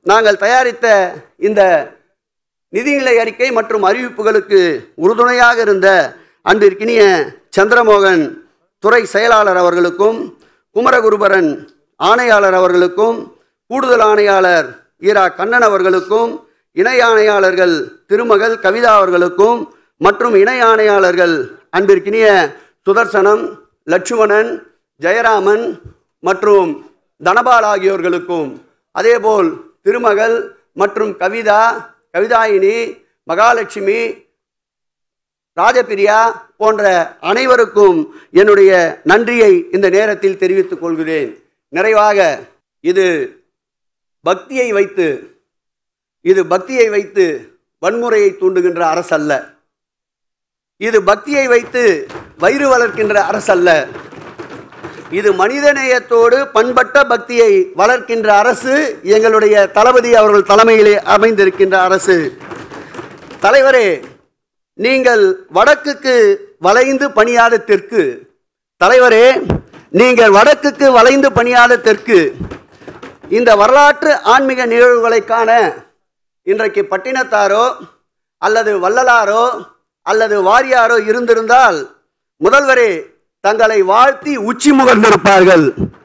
நாங்கள் தயாரித்த இந்த நிதிநிலை அறிக்கை மற்றும் அறிவிப்புகளுக்கு உறுதுணையாக இருந்த அன்பிற்கினிய சந்திரமோகன் துறை செயலாளர் அவர்களுக்கும், குமரகுருபரன் ஆணையாளர் அவர்களுக்கும், கூடுதல் ஆணையாளர் ஈரா கண்ணன் அவர்களுக்கும், இணை ஆணையாளர்கள் திருமகள் கவிதா அவர்களுக்கும் மற்றும் இணை ஆணையாளர்கள் அன்பிற்கினிய சுதர்சனம், லட்சுமணன், ஜெயராமன் மற்றும் தனபால் ஆகியோர்களுக்கும், அதேபோல் திருமகள் மற்றும் கவிதா, கவிதாயினி, மகாலட்சுமி, ராஜபிரியா போன்ற அனைவருக்கும் என்னுடைய நன்றியை இந்த நேரத்தில் தெரிவித்துக் கொள்கிறேன். நிறைவாக, இது பக்தியை வைத்து இது பக்தியை வைத்து வன்முறையை தூண்டுகின்ற அரசல்ல. இது பக்தியை வைத்து வயிறு வளர்க்கின்ற அரசல்ல. இது மனிதநேயத்தோடு பண்பட்ட பக்தியை வளர்க்கின்ற அரசு. எங்களுடைய தளபதி அவர்கள் தலைமையிலே அமைந்திருக்கின்ற அரசு. தலைவரே, நீங்கள் வடக்குக்கு வளைந்து பணியாத தெற்கு. தலைவரே, நீங்கள் வடக்குக்கு வளைந்து பணியாத தெற்கு. இந்த வரலாற்று ஆன்மீக நிகழ்வுகளை காண இன்றைக்கு பட்டினத்தாரோ அல்லது வள்ளலாரோ அல்லது வாரியாரோ இருந்திருந்தால் முதல்வரே தங்களை வாழ்த்தி உச்சி முகர்ந்திருப்பார்கள்.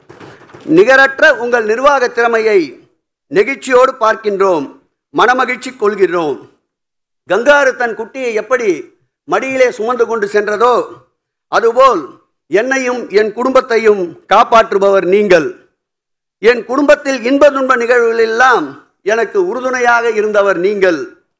நிகரற்ற உங்கள் நிர்வாக திறமையை நெகிழ்ச்சியோடு பார்க்கின்றோம், மனமகிழ்ச்சி கொள்கிறோம். கங்காரு தன் குட்டியை எப்படி மடியிலே சுமந்து கொண்டு சென்றதோ அதுபோல் என்னையும் என் குடும்பத்தையும் காப்பாற்றுபவர் நீங்கள். என் குடும்பத்தில் இன்ப துன்ப நிகழ்வுகளெல்லாம் எனக்கு உறுதுணையாக இருந்தவர் நீங்கள்.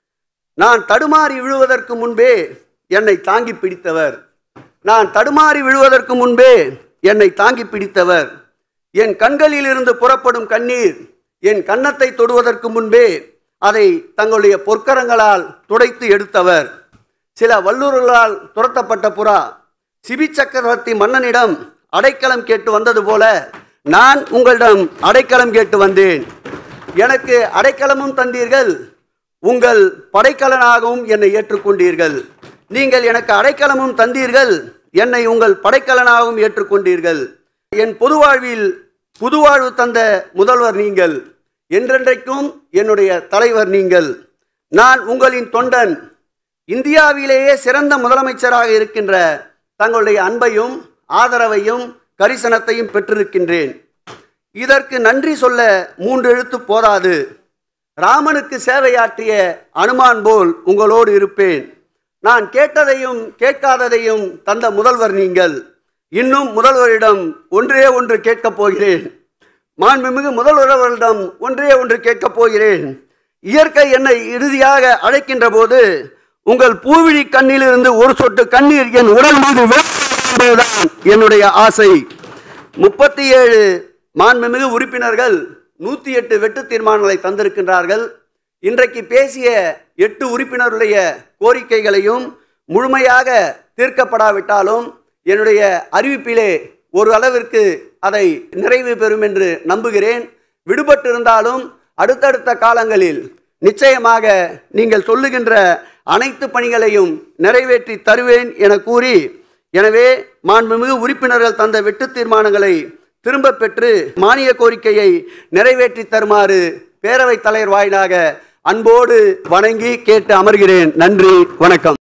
நான் தடுமாறி விழுவதற்கு முன்பே என்னை தாங்கி பிடித்தவர். நான் தடுமாறி விழுவதற்கு முன்பே என்னை தாங்கி பிடித்தவர். என் கண்களில் இருந்து புறப்படும் கண்ணீர் என் கன்னத்தை தொடுவதற்கு முன்பே அதை தங்களுடைய பொற்கரங்களால் துடைத்து எடுத்தவர். சில வல்லூர்களால் துரத்தப்பட்ட புறா சிபி சக்கரவர்த்தி மன்னனிடம் அடைக்கலம் கேட்டு வந்தது போல நான் உங்களிடம் அடைக்கலம் கேட்டு வந்தேன். எனக்கு அடைக்கலமும் தந்தீர்கள், உங்கள் படைக்கலனாகவும் என்னை ஏற்றுக்கொண்டீர்கள். நீங்கள் எனக்கு அடைக்கலமும் தந்தீர்கள், என்னை உங்கள் படைக்கலனாகவும் ஏற்றுக்கொண்டீர்கள். என் பொது வாழ்வில் புதுவாழ்வு தந்த முதல்வர் நீங்கள். என்றென்றைக்கும் என்னுடைய தலைவர் நீங்கள். நான் உங்களின் தொண்டன். இந்தியாவிலேயே சிறந்த முதலமைச்சராக இருக்கின்ற தங்களுடைய அன்பையும் ஆதரவையும் கரிசனத்தையும் பெற்றிருக்கின்றேன். இதற்கு நன்றி சொல்ல மூன்று எழுத்து போதாது. ராமனுக்கு சேவையாற்றிய அனுமான் போல் உங்களோடு இருப்பேன். நான் கேட்டதையும் கேட்காததையும் தந்த முதல்வர் நீங்கள். இன்னும் முதல்வரிடம் ஒன்றே ஒன்று கேட்கப் போகிறேன். மாண்புமிகு முதல்வரிடம் ஒன்றே ஒன்று கேட்கப் போகிறேன். இயற்கை என்னை இறுதியாக அழைக்கின்ற போது உங்கள் பூவிழி கண்ணிலிருந்து ஒரு சொட்டு கண்ணீர் என் உடல் மீது என்பதுதான் என்னுடைய ஆசை. முப்பத்தி ஏழு மாண்புமிகு உறுப்பினர்கள் நூற்றி எட்டு வெட்டு தீர்மானங்களை தந்திருக்கின்றார்கள். இன்றைக்கு பேசிய எட்டு உறுப்பினருடைய கோரிக்கைகளையும் முழுமையாக தீர்க்கப்படாவிட்டாலும் என்னுடைய அறிவிப்பிலே ஒரு அளவிற்கு அதை நிறைவு பெறும் என்று நம்புகிறேன். விடுபட்டு இருந்தாலும் அடுத்தடுத்த காலங்களில் நிச்சயமாக நீங்கள் சொல்லுகின்ற அனைத்து பணிகளையும் நிறைவேற்றி தருவேன் என கூறி, எனவே மாண்புமிகு உறுப்பினர்கள் தந்த வெட்டு தீர்மானங்களை திரும்ப பெற்று மானிய கோரிக்கையை நிறைவேற்றி தருமாறு பேரவைத் தலைவர் வாயிலாக அன்போடு வணங்கி கேட்டு அமர்கிறேன். நன்றி, வணக்கம்.